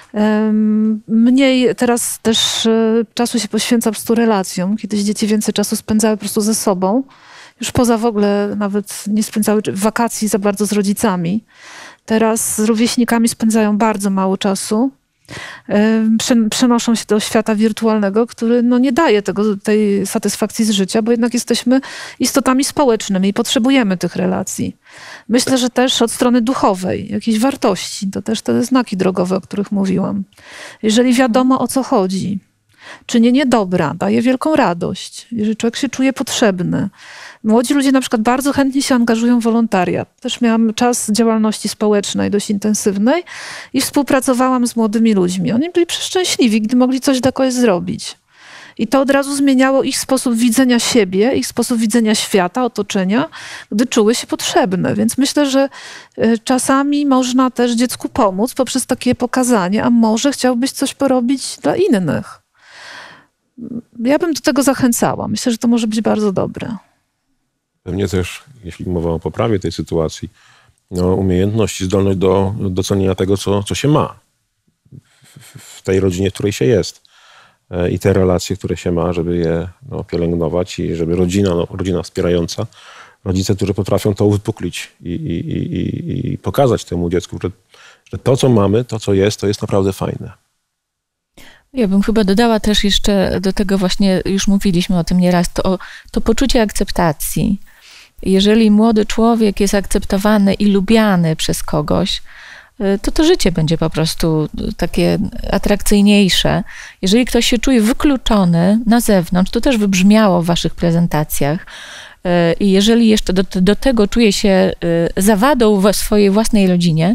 Mniej teraz też czasu się poświęca po prostu relacjom. Kiedyś dzieci więcej czasu spędzały po prostu ze sobą, już poza w ogóle nawet nie spędzały wakacji za bardzo z rodzicami. Teraz z rówieśnikami spędzają bardzo mało czasu. Przenoszą się do świata wirtualnego, który no nie daje tego, tej satysfakcji z życia, bo jednak jesteśmy istotami społecznymi i potrzebujemy tych relacji. Myślę, że też od strony duchowej, jakiejś wartości, to też te znaki drogowe, o których mówiłam. Jeżeli wiadomo, o co chodzi, czynienie dobra daje wielką radość, jeżeli człowiek się czuje potrzebny. Młodzi ludzie na przykład bardzo chętnie się angażują w wolontariat. Też miałam czas działalności społecznej dość intensywnej i współpracowałam z młodymi ludźmi. Oni byli przeszczęśliwi, gdy mogli coś dla kogoś zrobić. I to od razu zmieniało ich sposób widzenia siebie, ich sposób widzenia świata, otoczenia, gdy czuły się potrzebne. Więc myślę, że czasami można też dziecku pomóc poprzez takie pokazanie, a może chciałbyś coś porobić dla innych. Ja bym do tego zachęcała. Myślę, że to może być bardzo dobre. Pewnie też, jeśli mowa o poprawie tej sytuacji, no, umiejętność i zdolność do docenienia tego, co, co się ma w, w tej rodzinie, w której się jest. I te relacje, które się ma, żeby je no, pielęgnować i żeby rodzina, no, rodzina wspierająca, rodzice, którzy potrafią to uwypuklić i, i, i, i pokazać temu dziecku, że, że to, co mamy, to, co jest, to jest naprawdę fajne. Ja bym chyba dodała też jeszcze do tego właśnie, już mówiliśmy o tym nieraz, to, to poczucie akceptacji. Jeżeli młody człowiek jest akceptowany i lubiany przez kogoś, to to życie będzie po prostu takie atrakcyjniejsze. Jeżeli ktoś się czuje wykluczony na zewnątrz, to też wybrzmiało w waszych prezentacjach, i jeżeli jeszcze do, do tego czuje się zawadą w swojej własnej rodzinie,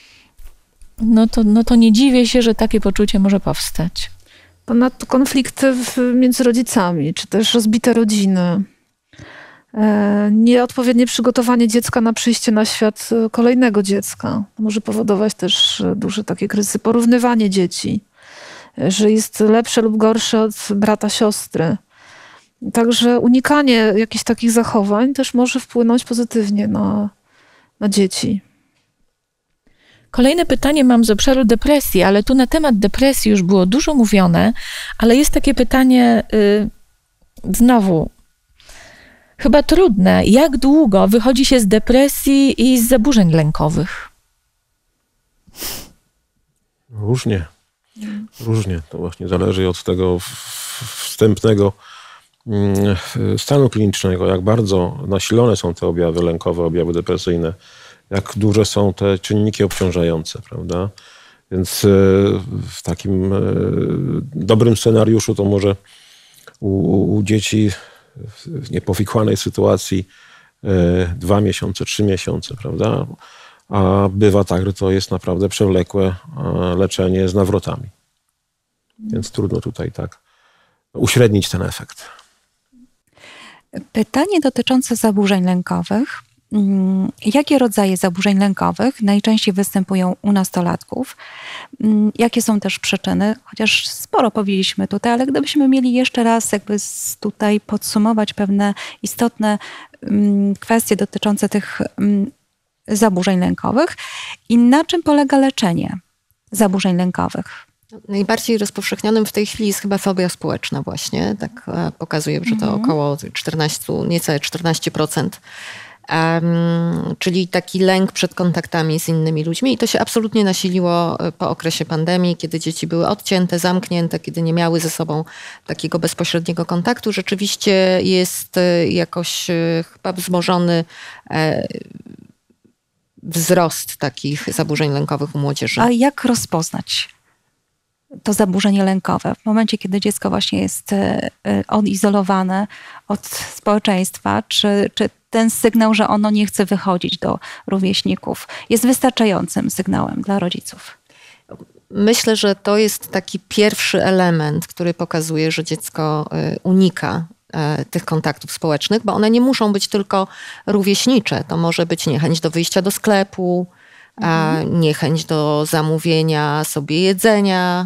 no to, no to nie dziwię się, że takie poczucie może powstać. Ponadto konflikty w, między rodzicami, czy też rozbite rodziny. Nieodpowiednie przygotowanie dziecka na przyjście na świat kolejnego dziecka może powodować też duże takie kryzysy. Porównywanie dzieci, że jest lepsze lub gorsze od brata, siostry. Także unikanie jakichś takich zachowań też może wpłynąć pozytywnie na, na dzieci. Kolejne pytanie mam z obszaru depresji, ale tu na temat depresji już było dużo mówione, ale jest takie pytanie yy, znowu chyba trudne. Jak długo wychodzi się z depresji i z zaburzeń lękowych? Różnie. Różnie. To właśnie zależy od tego wstępnego stanu klinicznego, jak bardzo nasilone są te objawy lękowe, objawy depresyjne, jak duże są te czynniki obciążające, prawda? Więc w takim dobrym scenariuszu to może u, u dzieci w niepowikłanej sytuacji dwa miesiące, trzy miesiące, prawda? A bywa tak, że to jest naprawdę przewlekłe leczenie z nawrotami. Więc trudno tutaj tak uśrednić ten efekt. Pytanie dotyczące zaburzeń lękowych. Jakie rodzaje zaburzeń lękowych najczęściej występują u nastolatków? Jakie są też przyczyny? Chociaż sporo powiedzieliśmy tutaj, ale gdybyśmy mieli jeszcze raz jakby tutaj podsumować pewne istotne kwestie dotyczące tych zaburzeń lękowych i na czym polega leczenie zaburzeń lękowych? Najbardziej rozpowszechnionym w tej chwili jest chyba fobia społeczna właśnie. Tak pokazuje, że to około czternaście, niecałe czternaście procent Um, czyli taki lęk przed kontaktami z innymi ludźmi. I to się absolutnie nasiliło po okresie pandemii, kiedy dzieci były odcięte, zamknięte, kiedy nie miały ze sobą takiego bezpośredniego kontaktu. Rzeczywiście jest jakoś chyba wzmożony e, wzrost takich zaburzeń lękowych u młodzieży. A jak rozpoznać to zaburzenie lękowe w momencie, kiedy dziecko właśnie jest odizolowane od społeczeństwa? Czy, czy ten sygnał, że ono nie chce wychodzić do rówieśników, jest wystarczającym sygnałem dla rodziców? Myślę, że to jest taki pierwszy element, który pokazuje, że dziecko unika tych kontaktów społecznych, bo one nie muszą być tylko rówieśnicze. To może być niechęć do wyjścia do sklepu, mhm. niechęć do zamówienia sobie jedzenia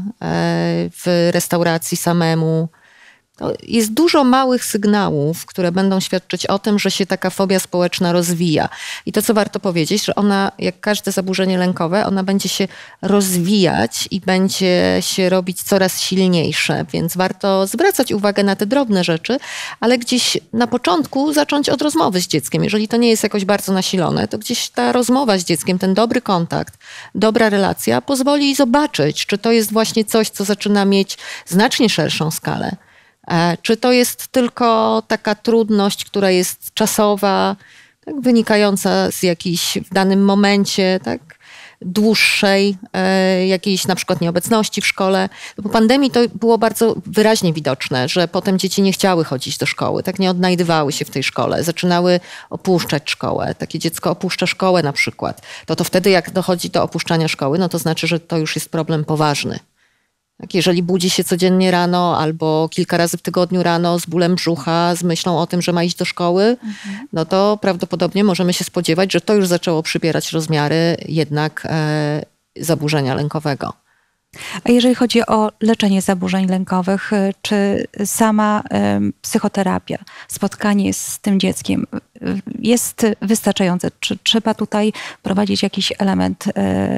w restauracji samemu. To jest dużo małych sygnałów, które będą świadczyć o tym, że się taka fobia społeczna rozwija. I to, co warto powiedzieć, że ona, jak każde zaburzenie lękowe, ona będzie się rozwijać i będzie się robić coraz silniejsze. Więc warto zwracać uwagę na te drobne rzeczy, ale gdzieś na początku zacząć od rozmowy z dzieckiem. Jeżeli to nie jest jakoś bardzo nasilone, to gdzieś ta rozmowa z dzieckiem, ten dobry kontakt, dobra relacja pozwoli zobaczyć, czy to jest właśnie coś, co zaczyna mieć znacznie szerszą skalę. Czy to jest tylko taka trudność, która jest czasowa, tak, wynikająca z jakiejś w danym momencie, tak, dłuższej e, jakiejś na przykład nieobecności w szkole. Po pandemii to było bardzo wyraźnie widoczne, że potem dzieci nie chciały chodzić do szkoły, tak, nie odnajdywały się w tej szkole, zaczynały opuszczać szkołę. Takie dziecko opuszcza szkołę na przykład. To to wtedy jak dochodzi do opuszczania szkoły, no to znaczy, że to już jest problem poważny. Tak, jeżeli budzi się codziennie rano albo kilka razy w tygodniu rano z bólem brzucha, z myślą o tym, że ma iść do szkoły, mhm. no to prawdopodobnie możemy się spodziewać, że to już zaczęło przybierać rozmiary jednak e, zaburzenia lękowego. A jeżeli chodzi o leczenie zaburzeń lękowych, czy sama y, psychoterapia, spotkanie z tym dzieckiem jest wystarczające? Czy trzeba tutaj prowadzić jakiś element y,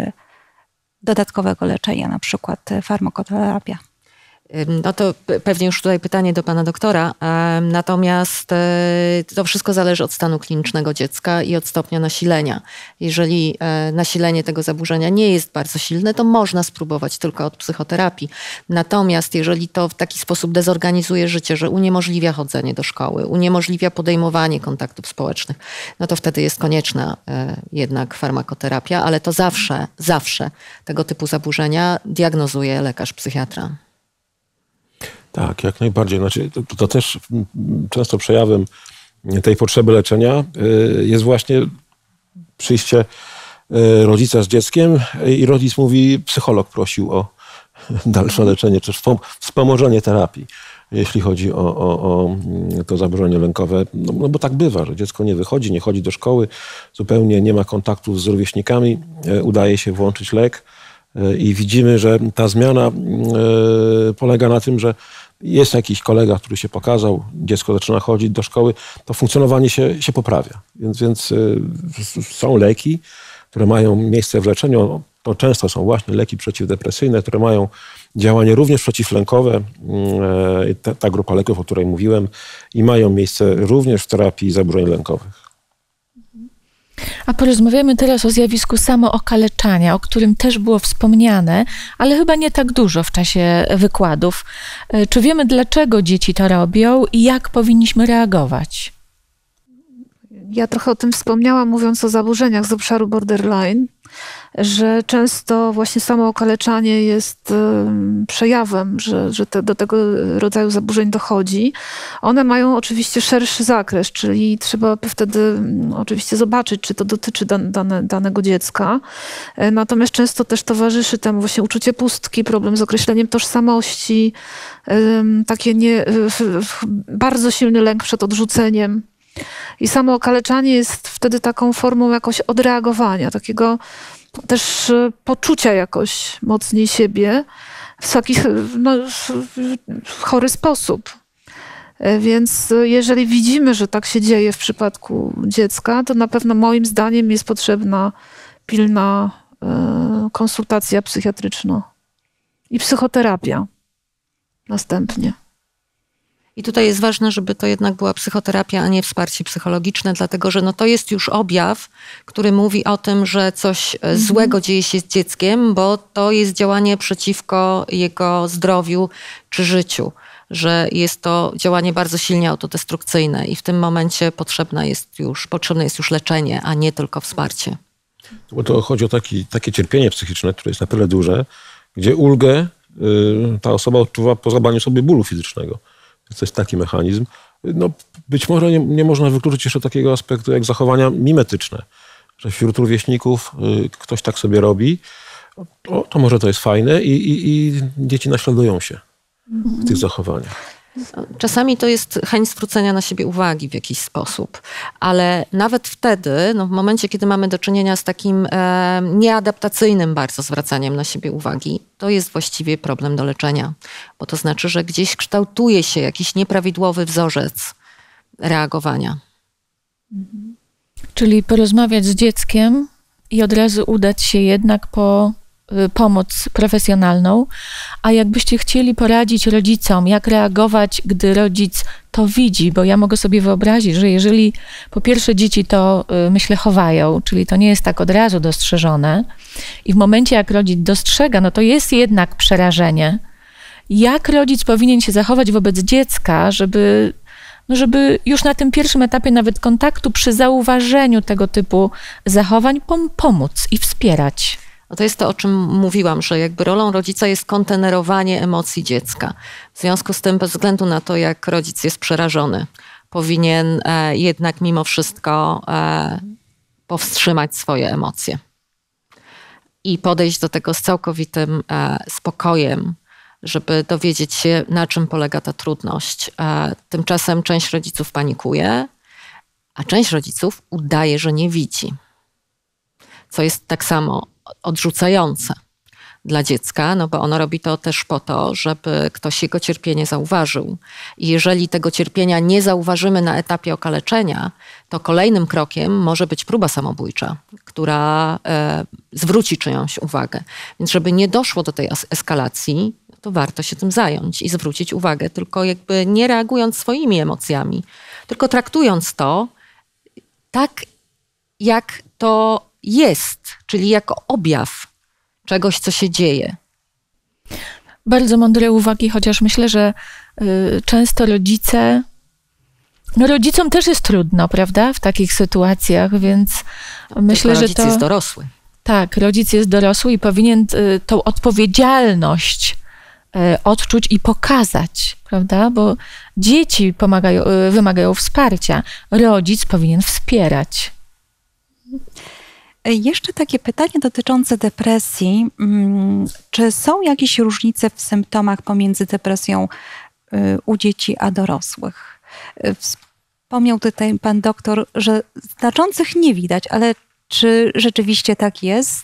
dodatkowego leczenia, na przykład farmakoterapia? No to pewnie już tutaj pytanie do pana doktora. Natomiast to wszystko zależy od stanu klinicznego dziecka i od stopnia nasilenia. Jeżeli nasilenie tego zaburzenia nie jest bardzo silne, to można spróbować tylko od psychoterapii. Natomiast jeżeli to w taki sposób dezorganizuje życie, że uniemożliwia chodzenie do szkoły, uniemożliwia podejmowanie kontaktów społecznych, no to wtedy jest konieczna jednak farmakoterapia, ale to zawsze, zawsze tego typu zaburzenia diagnozuje lekarz psychiatra. Tak, jak najbardziej. Znaczy, to, to też często przejawem tej potrzeby leczenia jest właśnie przyjście rodzica z dzieckiem i rodzic mówi, psycholog prosił o dalsze leczenie, czy wspomożenie terapii, jeśli chodzi o, o, o to zaburzenie lękowe. No, no bo tak bywa, że dziecko nie wychodzi, nie chodzi do szkoły, zupełnie nie ma kontaktów z rówieśnikami, udaje się włączyć lek. I widzimy, że ta zmiana polega na tym, że jest jakiś kolega, który się pokazał, dziecko zaczyna chodzić do szkoły, to funkcjonowanie się, się poprawia. Więc, więc są leki, które mają miejsce w leczeniu. To często są właśnie leki przeciwdepresyjne, które mają działanie również przeciwlękowe. Ta, ta grupa leków, o której mówiłem, i mają miejsce również w terapii zaburzeń lękowych. A porozmawiamy teraz o zjawisku samookaleczania, o którym też było wspomniane, ale chyba nie tak dużo w czasie wykładów. Czy wiemy, dlaczego dzieci to robią i jak powinniśmy reagować? Ja trochę o tym wspomniałam, mówiąc o zaburzeniach z obszaru borderline, że często właśnie samookaleczanie jest przejawem, że, że te, do tego rodzaju zaburzeń dochodzi. One mają oczywiście szerszy zakres, czyli trzeba wtedy oczywiście zobaczyć, czy to dotyczy dan, dane, danego dziecka. Natomiast często też towarzyszy temu właśnie uczucie pustki, problem z określeniem tożsamości, takie nie, bardzo silny lęk przed odrzuceniem. I samookaleczanie jest wtedy taką formą jakoś odreagowania, takiego też poczucia jakoś mocniej siebie w taki no, chory sposób. Więc jeżeli widzimy, że tak się dzieje w przypadku dziecka, to na pewno moim zdaniem jest potrzebna pilna konsultacja psychiatryczna i psychoterapia następnie. I tutaj jest ważne, żeby to jednak była psychoterapia, a nie wsparcie psychologiczne, dlatego że no to jest już objaw, który mówi o tym, że coś mhm. złego dzieje się z dzieckiem, bo to jest działanie przeciwko jego zdrowiu czy życiu, że jest to działanie bardzo silnie autodestrukcyjne i w tym momencie potrzebne jest już, potrzebne jest już leczenie, a nie tylko wsparcie. Bo to chodzi o taki, takie cierpienie psychiczne, które jest na tyle duże, gdzie ulgę y, ta osoba odczuwa po zabraniu sobie bólu fizycznego. To jest taki mechanizm. No, być może nie, nie można wykluczyć jeszcze takiego aspektu jak zachowania mimetyczne, że wśród rówieśników y, ktoś tak sobie robi, o, to może to jest fajne i, i, i dzieci naśladują się w tych zachowaniach. Czasami to jest chęć zwrócenia na siebie uwagi w jakiś sposób, ale nawet wtedy, no w momencie, kiedy mamy do czynienia z takim e, nieadaptacyjnym bardzo zwracaniem na siebie uwagi, to jest właściwie problem do leczenia, bo to znaczy, że gdzieś kształtuje się jakiś nieprawidłowy wzorzec reagowania. Czyli porozmawiać z dzieckiem i od razu udać się jednak po pomoc profesjonalną, a jakbyście chcieli poradzić rodzicom, jak reagować, gdy rodzic to widzi, bo ja mogę sobie wyobrazić, że jeżeli po pierwsze dzieci to, myślę, chowają, czyli to nie jest tak od razu dostrzeżone i w momencie, jak rodzic dostrzega, no to jest jednak przerażenie. Jak rodzic powinien się zachować wobec dziecka, żeby, no żeby już na tym pierwszym etapie nawet kontaktu przy zauważeniu tego typu zachowań pom- pomóc i wspierać? No to jest to, o czym mówiłam, że jakby rolą rodzica jest kontenerowanie emocji dziecka. W związku z tym, bez względu na to, jak rodzic jest przerażony, powinien e, jednak mimo wszystko e, powstrzymać swoje emocje i podejść do tego z całkowitym e, spokojem, żeby dowiedzieć się, na czym polega ta trudność. E, tymczasem część rodziców panikuje, a część rodziców udaje, że nie widzi. Co jest tak samo odrzucające dla dziecka, no bo ono robi to też po to, żeby ktoś jego cierpienie zauważył. I jeżeli tego cierpienia nie zauważymy na etapie okaleczenia, to kolejnym krokiem może być próba samobójcza, która e, zwróci czyjąś uwagę. Więc żeby nie doszło do tej eskalacji, to warto się tym zająć i zwrócić uwagę, tylko jakby nie reagując swoimi emocjami, tylko traktując to tak, jak to jest, czyli jako objaw czegoś, co się dzieje. Bardzo mądre uwagi, chociaż myślę, że y, często rodzice, no rodzicom też jest trudno, prawda, w takich sytuacjach, więc Tylko myślę, że to... rodzic jest dorosły. Tak, rodzic jest dorosły i powinien y, tą odpowiedzialność y, odczuć i pokazać, prawda, bo dzieci pomagają, y, wymagają wsparcia, rodzic powinien wspierać. Jeszcze takie pytanie dotyczące depresji. Czy są jakieś różnice w symptomach pomiędzy depresją u dzieci a dorosłych? Wspomniał tutaj pan doktor, że znaczących nie widać, ale czy rzeczywiście tak jest?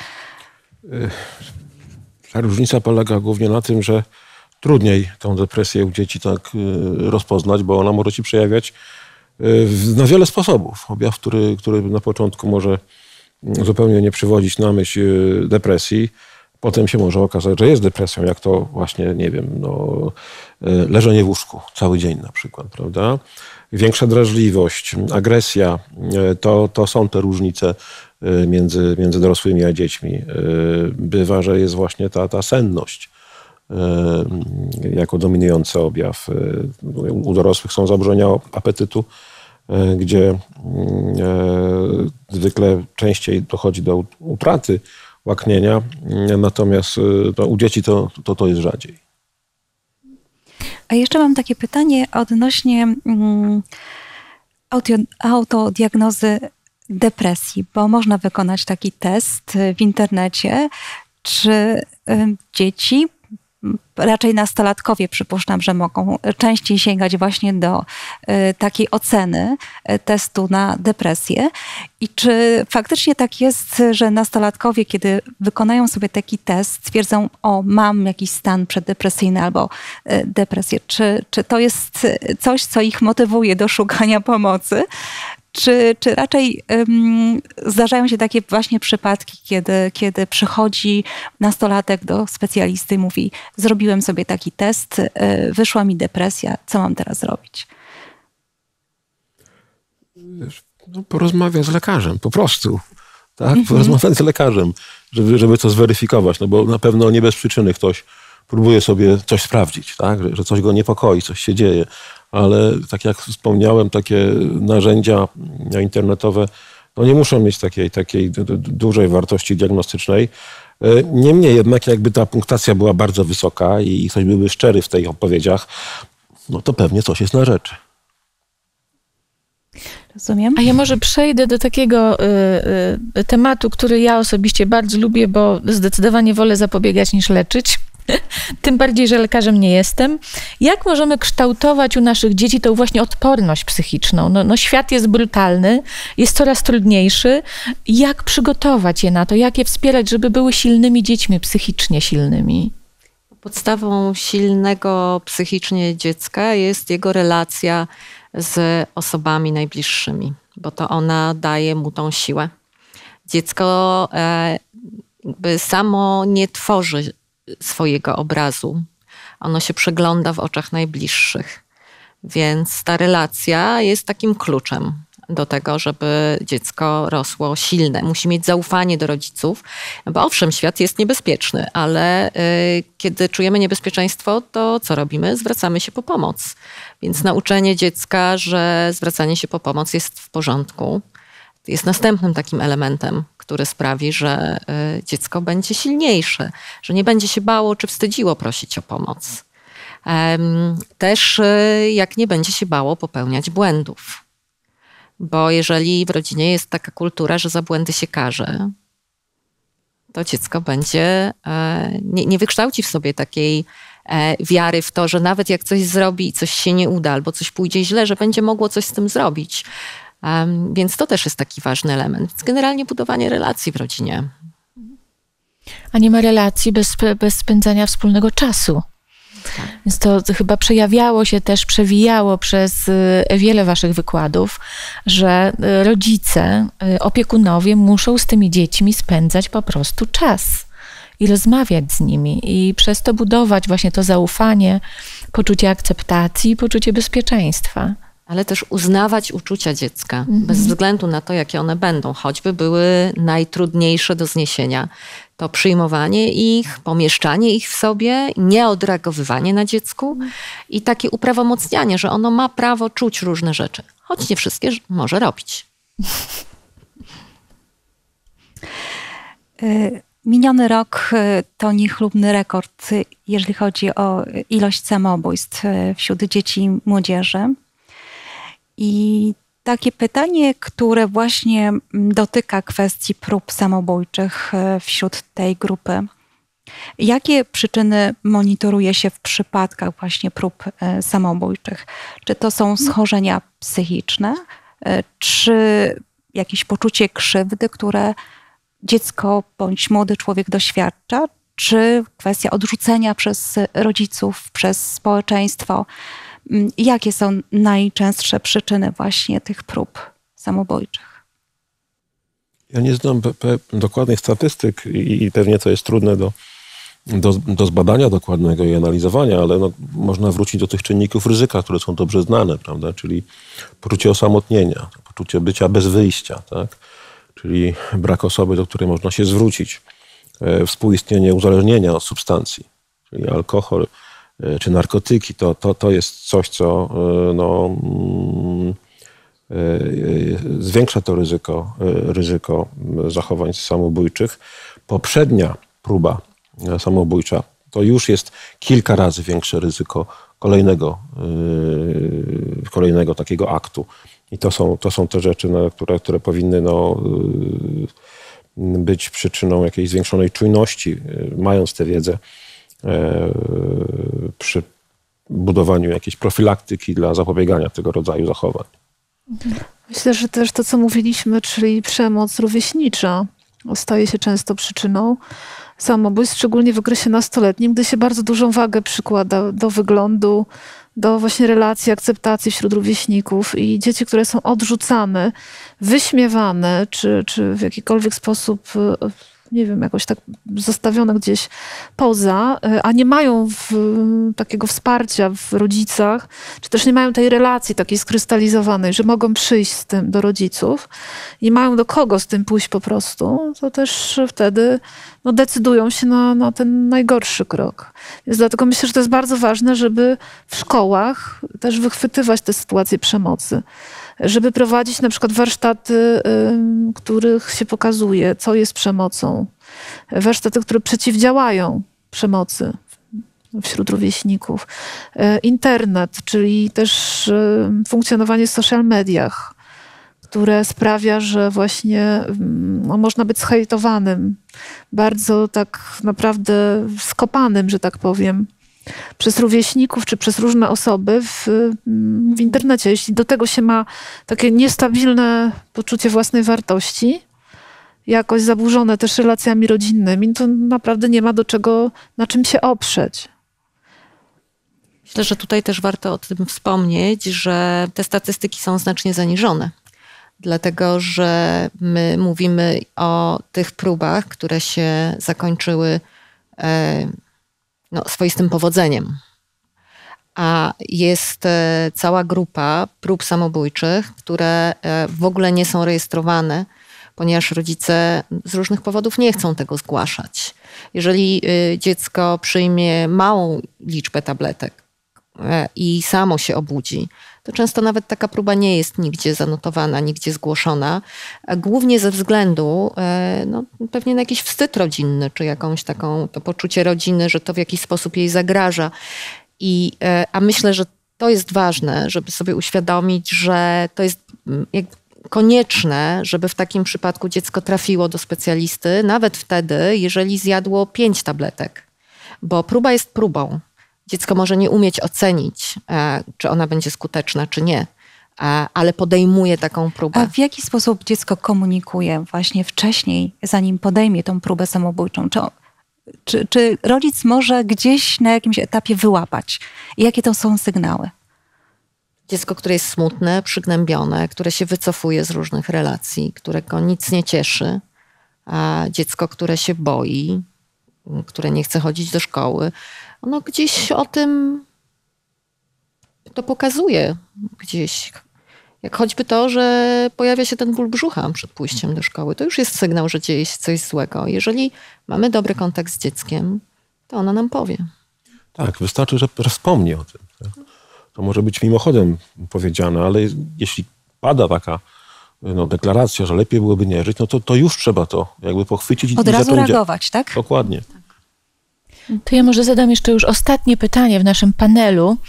Ta różnica polega głównie na tym, że trudniej tą depresję u dzieci tak rozpoznać, bo ona może się przejawiać na wiele sposobów. Objaw, który, który na początku może zupełnie nie przywodzić na myśl depresji, potem się może okazać, że jest depresją, jak to właśnie, nie wiem, no, leżenie w łóżku cały dzień na przykład, prawda? Większa drażliwość, agresja, to, to są te różnice między, między dorosłymi a dziećmi. Bywa, że jest właśnie ta, ta senność jako dominujący objaw. U dorosłych są zaburzenia apetytu, gdzie zwykle częściej dochodzi do utraty łaknienia, natomiast to u dzieci to, to, to jest rzadziej. A jeszcze mam takie pytanie odnośnie um, autodiagnozy depresji, bo można wykonać taki test w internecie, czy um, dzieci, raczej nastolatkowie przypuszczam, że mogą częściej sięgać właśnie do y, takiej oceny y, testu na depresję. I czy faktycznie tak jest, że nastolatkowie, kiedy wykonają sobie taki test, stwierdzą, o, mam jakiś stan przeddepresyjny albo y, depresję. Czy, czy to jest coś, co ich motywuje do szukania pomocy? Czy, czy raczej um, zdarzają się takie właśnie przypadki, kiedy, kiedy przychodzi nastolatek do specjalisty i mówi: zrobiłem sobie taki test, wyszła mi depresja, co mam teraz zrobić? No, porozmawiać z lekarzem, po prostu. Tak? Mm-hmm. Porozmawiać z lekarzem, żeby, żeby to zweryfikować, no bo na pewno nie bez przyczyny ktoś próbuje sobie coś sprawdzić, tak? że, że coś go niepokoi, coś się dzieje. Ale tak jak wspomniałem, takie narzędzia internetowe no nie muszą mieć takiej, takiej dużej wartości diagnostycznej. Niemniej jednak jakby ta punktacja była bardzo wysoka i ktoś byłby szczery w tych odpowiedziach, no to pewnie coś jest na rzeczy. Rozumiem. A ja może przejdę do takiego y, y, tematu, który ja osobiście bardzo lubię, bo zdecydowanie wolę zapobiegać niż leczyć. Tym bardziej, że lekarzem nie jestem. Jak możemy kształtować u naszych dzieci tą właśnie odporność psychiczną? No, no świat jest brutalny, jest coraz trudniejszy. Jak przygotować je na to? Jak je wspierać, żeby były silnymi dziećmi, psychicznie silnymi? Podstawą silnego psychicznie dziecka jest jego relacja z osobami najbliższymi, bo to ona daje mu tą siłę. Dziecko e, jakby samo nie tworzy swojego obrazu. Ono się przegląda w oczach najbliższych. Więc ta relacja jest takim kluczem do tego, żeby dziecko rosło silne. Musi mieć zaufanie do rodziców, bo owszem, świat jest niebezpieczny, ale y, kiedy czujemy niebezpieczeństwo, to co robimy? Zwracamy się po pomoc. Więc nauczenie dziecka, że zwracanie się po pomoc jest w porządku, jest następnym takim elementem, który sprawi, że y, dziecko będzie silniejsze, że nie będzie się bało czy wstydziło prosić o pomoc. Um, też y, jak nie będzie się bało popełniać błędów. Bo jeżeli w rodzinie jest taka kultura, że za błędy się karze, to dziecko będzie, e, nie, nie wykształci w sobie takiej e, wiary w to, że nawet jak coś zrobi i coś się nie uda, albo coś pójdzie źle, że będzie mogło coś z tym zrobić. Um, więc to też jest taki ważny element. Więc generalnie budowanie relacji w rodzinie. A nie ma relacji bez, bez spędzania wspólnego czasu. Tak. Więc to chyba przejawiało się też, przewijało przez wiele waszych wykładów, że rodzice, opiekunowie muszą z tymi dziećmi spędzać po prostu czas i rozmawiać z nimi i przez to budować właśnie to zaufanie, poczucie akceptacji i poczucie bezpieczeństwa. Ale też uznawać uczucia dziecka, mhm. bez względu na to, jakie one będą, choćby były najtrudniejsze do zniesienia. To przyjmowanie ich, pomieszczanie ich w sobie, nieodreagowywanie na dziecku i takie uprawomocnianie, że ono ma prawo czuć różne rzeczy, choć nie wszystkie może robić. Miniony rok to niechlubny rekord, jeżeli chodzi o ilość samobójstw wśród dzieci i młodzieży. I takie pytanie, które właśnie dotyka kwestii prób samobójczych wśród tej grupy. Jakie przyczyny monitoruje się w przypadkach właśnie prób samobójczych? Czy to są schorzenia psychiczne, czy jakieś poczucie krzywdy, które dziecko bądź młody człowiek doświadcza, czy kwestia odrzucenia przez rodziców, przez społeczeństwo? Jakie są najczęstsze przyczyny właśnie tych prób samobójczych? Ja nie znam pe- pe- dokładnych statystyk i, i pewnie to jest trudne do, do, do zbadania dokładnego i analizowania, ale no, można wrócić do tych czynników ryzyka, które są dobrze znane, prawda? Czyli poczucie osamotnienia, poczucie bycia bez wyjścia, tak? Czyli brak osoby, do której można się zwrócić, e, współistnienie uzależnienia od substancji, czyli alkohol, czy narkotyki, to, to, to jest coś, co no, zwiększa to ryzyko, ryzyko zachowań samobójczych. Poprzednia próba samobójcza to już jest kilka razy większe ryzyko kolejnego, kolejnego takiego aktu. I to są, to są te rzeczy, no, które, które powinny no, być przyczyną jakiejś zwiększonej czujności, mając tę wiedzę, przy budowaniu jakiejś profilaktyki dla zapobiegania tego rodzaju zachowań. Myślę, że też to, co mówiliśmy, czyli przemoc rówieśnicza, staje się często przyczyną samobójstw, szczególnie w okresie nastoletnim, gdy się bardzo dużą wagę przykłada do wyglądu, do właśnie relacji, akceptacji wśród rówieśników i dzieci, które są odrzucane, wyśmiewane, czy, czy w jakikolwiek sposób, nie wiem, jakoś tak zostawione gdzieś poza, a nie mają w, takiego wsparcia w rodzicach, czy też nie mają tej relacji takiej skrystalizowanej, że mogą przyjść z tym do rodziców i mają do kogo z tym pójść po prostu, to też wtedy no, decydują się na, na ten najgorszy krok. Więc dlatego myślę, że to jest bardzo ważne, żeby w szkołach też wychwytywać te sytuacje przemocy. Żeby prowadzić na przykład warsztaty, w których się pokazuje, co jest przemocą. Warsztaty, które przeciwdziałają przemocy wśród rówieśników. Internet, czyli też funkcjonowanie w social mediach, które sprawia, że właśnie no, można być zhejtowanym, bardzo tak naprawdę skopanym, że tak powiem, przez rówieśników czy przez różne osoby w, w internecie. Jeśli do tego się ma takie niestabilne poczucie własnej wartości, jakoś zaburzone też relacjami rodzinnymi, to naprawdę nie ma do czego, na czym się oprzeć. Myślę, że tutaj też warto o tym wspomnieć, że te statystyki są znacznie zaniżone. Dlatego, że my mówimy o tych próbach, które się zakończyły e, no, swoistym powodzeniem. A jest e, cała grupa prób samobójczych, które e, w ogóle nie są rejestrowane, ponieważ rodzice z różnych powodów nie chcą tego zgłaszać. Jeżeli e, dziecko przyjmie małą liczbę tabletek e, i samo się obudzi, to często nawet taka próba nie jest nigdzie zanotowana, nigdzie zgłoszona, głównie ze względu no, pewnie na jakiś wstyd rodzinny, czy jakąś taką, to poczucie rodziny, że to w jakiś sposób jej zagraża. I, a myślę, że to jest ważne, żeby sobie uświadomić, że to jest konieczne, żeby w takim przypadku dziecko trafiło do specjalisty, nawet wtedy, jeżeli zjadło pięć tabletek, bo próba jest próbą. Dziecko może nie umieć ocenić, czy ona będzie skuteczna, czy nie, ale podejmuje taką próbę. A w jaki sposób dziecko komunikuje właśnie wcześniej, zanim podejmie tą próbę samobójczą? Czy, czy, czy rodzic może gdzieś na jakimś etapie wyłapać? I jakie to są sygnały? Dziecko, które jest smutne, przygnębione, które się wycofuje z różnych relacji, którego nic nie cieszy. A dziecko, które się boi, które nie chce chodzić do szkoły. Ono gdzieś o tym to pokazuje gdzieś. Jak choćby to, że pojawia się ten ból brzucha przed pójściem do szkoły. To już jest sygnał, że dzieje się coś złego. Jeżeli mamy dobry kontakt z dzieckiem, to ono nam powie. Tak, wystarczy, że, że wspomni o tym. To może być mimochodem powiedziane, ale jeśli pada taka no, deklaracja, że lepiej byłoby nie żyć, no to, to już trzeba to jakby pochwycić. Od i razu reagować, tak? Dokładnie. To ja może zadam jeszcze już ostatnie pytanie w naszym panelu.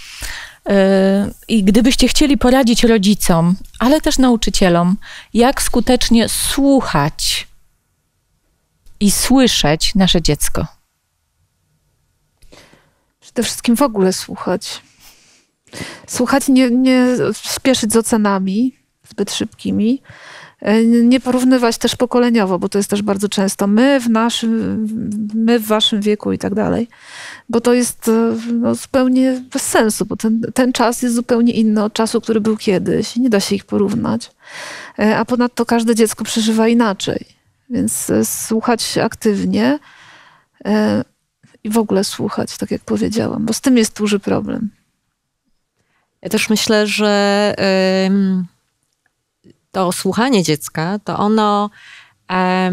I gdybyście chcieli poradzić rodzicom, ale też nauczycielom, jak skutecznie słuchać i słyszeć nasze dziecko? Przede wszystkim w ogóle słuchać. Słuchać, nie, nie spieszyć z ocenami zbyt szybkimi. Nie porównywać też pokoleniowo, bo to jest też bardzo często my w naszym, my w waszym wieku i tak dalej. Bo to jest no, zupełnie bez sensu, bo ten, ten czas jest zupełnie inny od czasu, który był kiedyś. Nie da się ich porównać. A ponadto każde dziecko przeżywa inaczej. Więc słuchać aktywnie i w ogóle słuchać, tak jak powiedziałam, bo z tym jest duży problem. Ja też myślę, że Ym... to słuchanie dziecka, to ono e,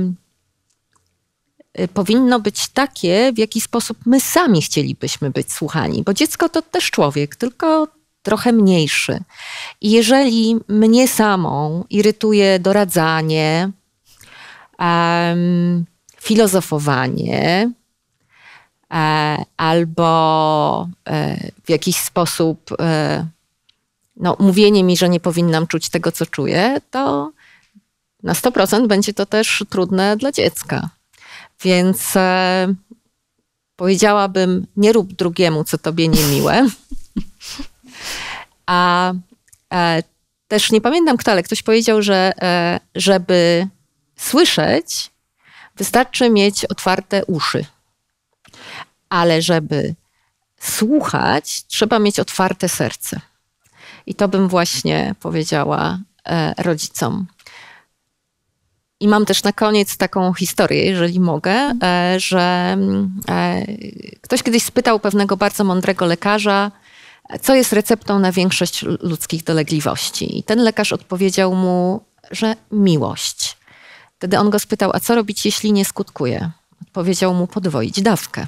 powinno być takie, w jaki sposób my sami chcielibyśmy być słuchani. Bo dziecko to też człowiek, tylko trochę mniejszy. I jeżeli mnie samą irytuje doradzanie, e, filozofowanie, e, albo e, w jakiś sposób e, no, mówienie mi, że nie powinnam czuć tego, co czuję, to na sto procent będzie to też trudne dla dziecka. Więc e, powiedziałabym, nie rób drugiemu, co tobie niemiłe. A e, też nie pamiętam kto, ale ktoś powiedział, że e, żeby słyszeć, Wystarczy mieć otwarte uszy. Ale żeby słuchać, trzeba mieć otwarte serce. I to bym właśnie powiedziała e, rodzicom. I mam też na koniec taką historię, jeżeli mogę, e, że e, ktoś kiedyś spytał pewnego bardzo mądrego lekarza, co jest receptą na większość ludzkich dolegliwości. I ten lekarz odpowiedział mu, że miłość. Wtedy on go spytał, a co robić, jeśli nie skutkuje? Powiedział mu podwoić dawkę.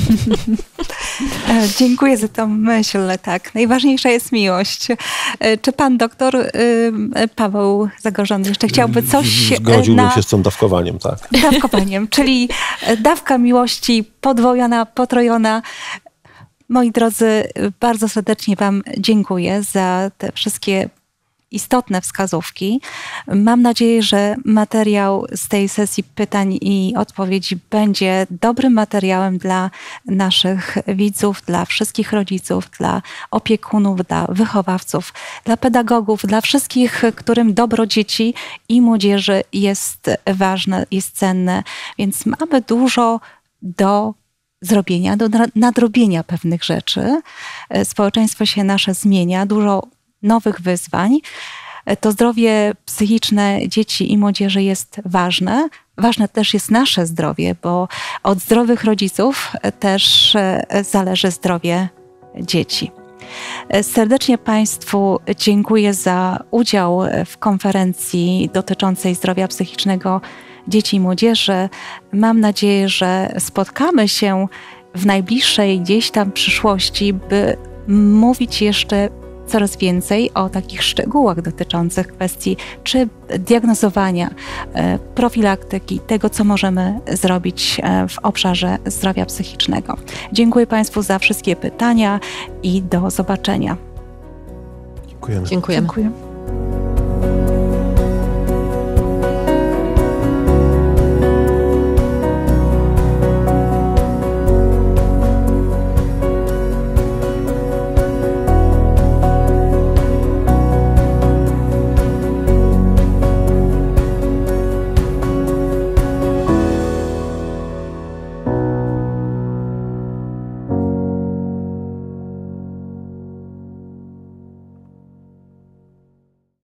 Dziękuję za tą myśl, tak. Najważniejsza jest miłość. Czy pan doktor Paweł Zagorzony jeszcze chciałby coś Zgodziłbym na... się z tym dawkowaniem, tak. Dawkowaniem, czyli dawka miłości podwojona, potrojona. Moi drodzy, bardzo serdecznie wam dziękuję za te wszystkie istotne wskazówki. Mam nadzieję, że materiał z tej sesji pytań i odpowiedzi będzie dobrym materiałem dla naszych widzów, dla wszystkich rodziców, dla opiekunów, dla wychowawców, dla pedagogów, dla wszystkich, którym dobro dzieci i młodzieży jest ważne, jest cenne. Więc mamy dużo do zrobienia, do nadrobienia pewnych rzeczy. Społeczeństwo się nasze zmienia, dużo nowych wyzwań. To zdrowie psychiczne dzieci i młodzieży jest ważne. Ważne też jest nasze zdrowie, bo od zdrowych rodziców też zależy zdrowie dzieci. Serdecznie Państwu dziękuję za udział w konferencji dotyczącej zdrowia psychicznego dzieci i młodzieży. Mam nadzieję, że spotkamy się w najbliższej gdzieś tam przyszłości, by mówić jeszcze coraz więcej o takich szczegółach dotyczących kwestii czy diagnozowania, profilaktyki, tego, co możemy zrobić w obszarze zdrowia psychicznego. Dziękuję Państwu za wszystkie pytania i do zobaczenia. Dziękujemy. Dziękujemy. Dziękuję.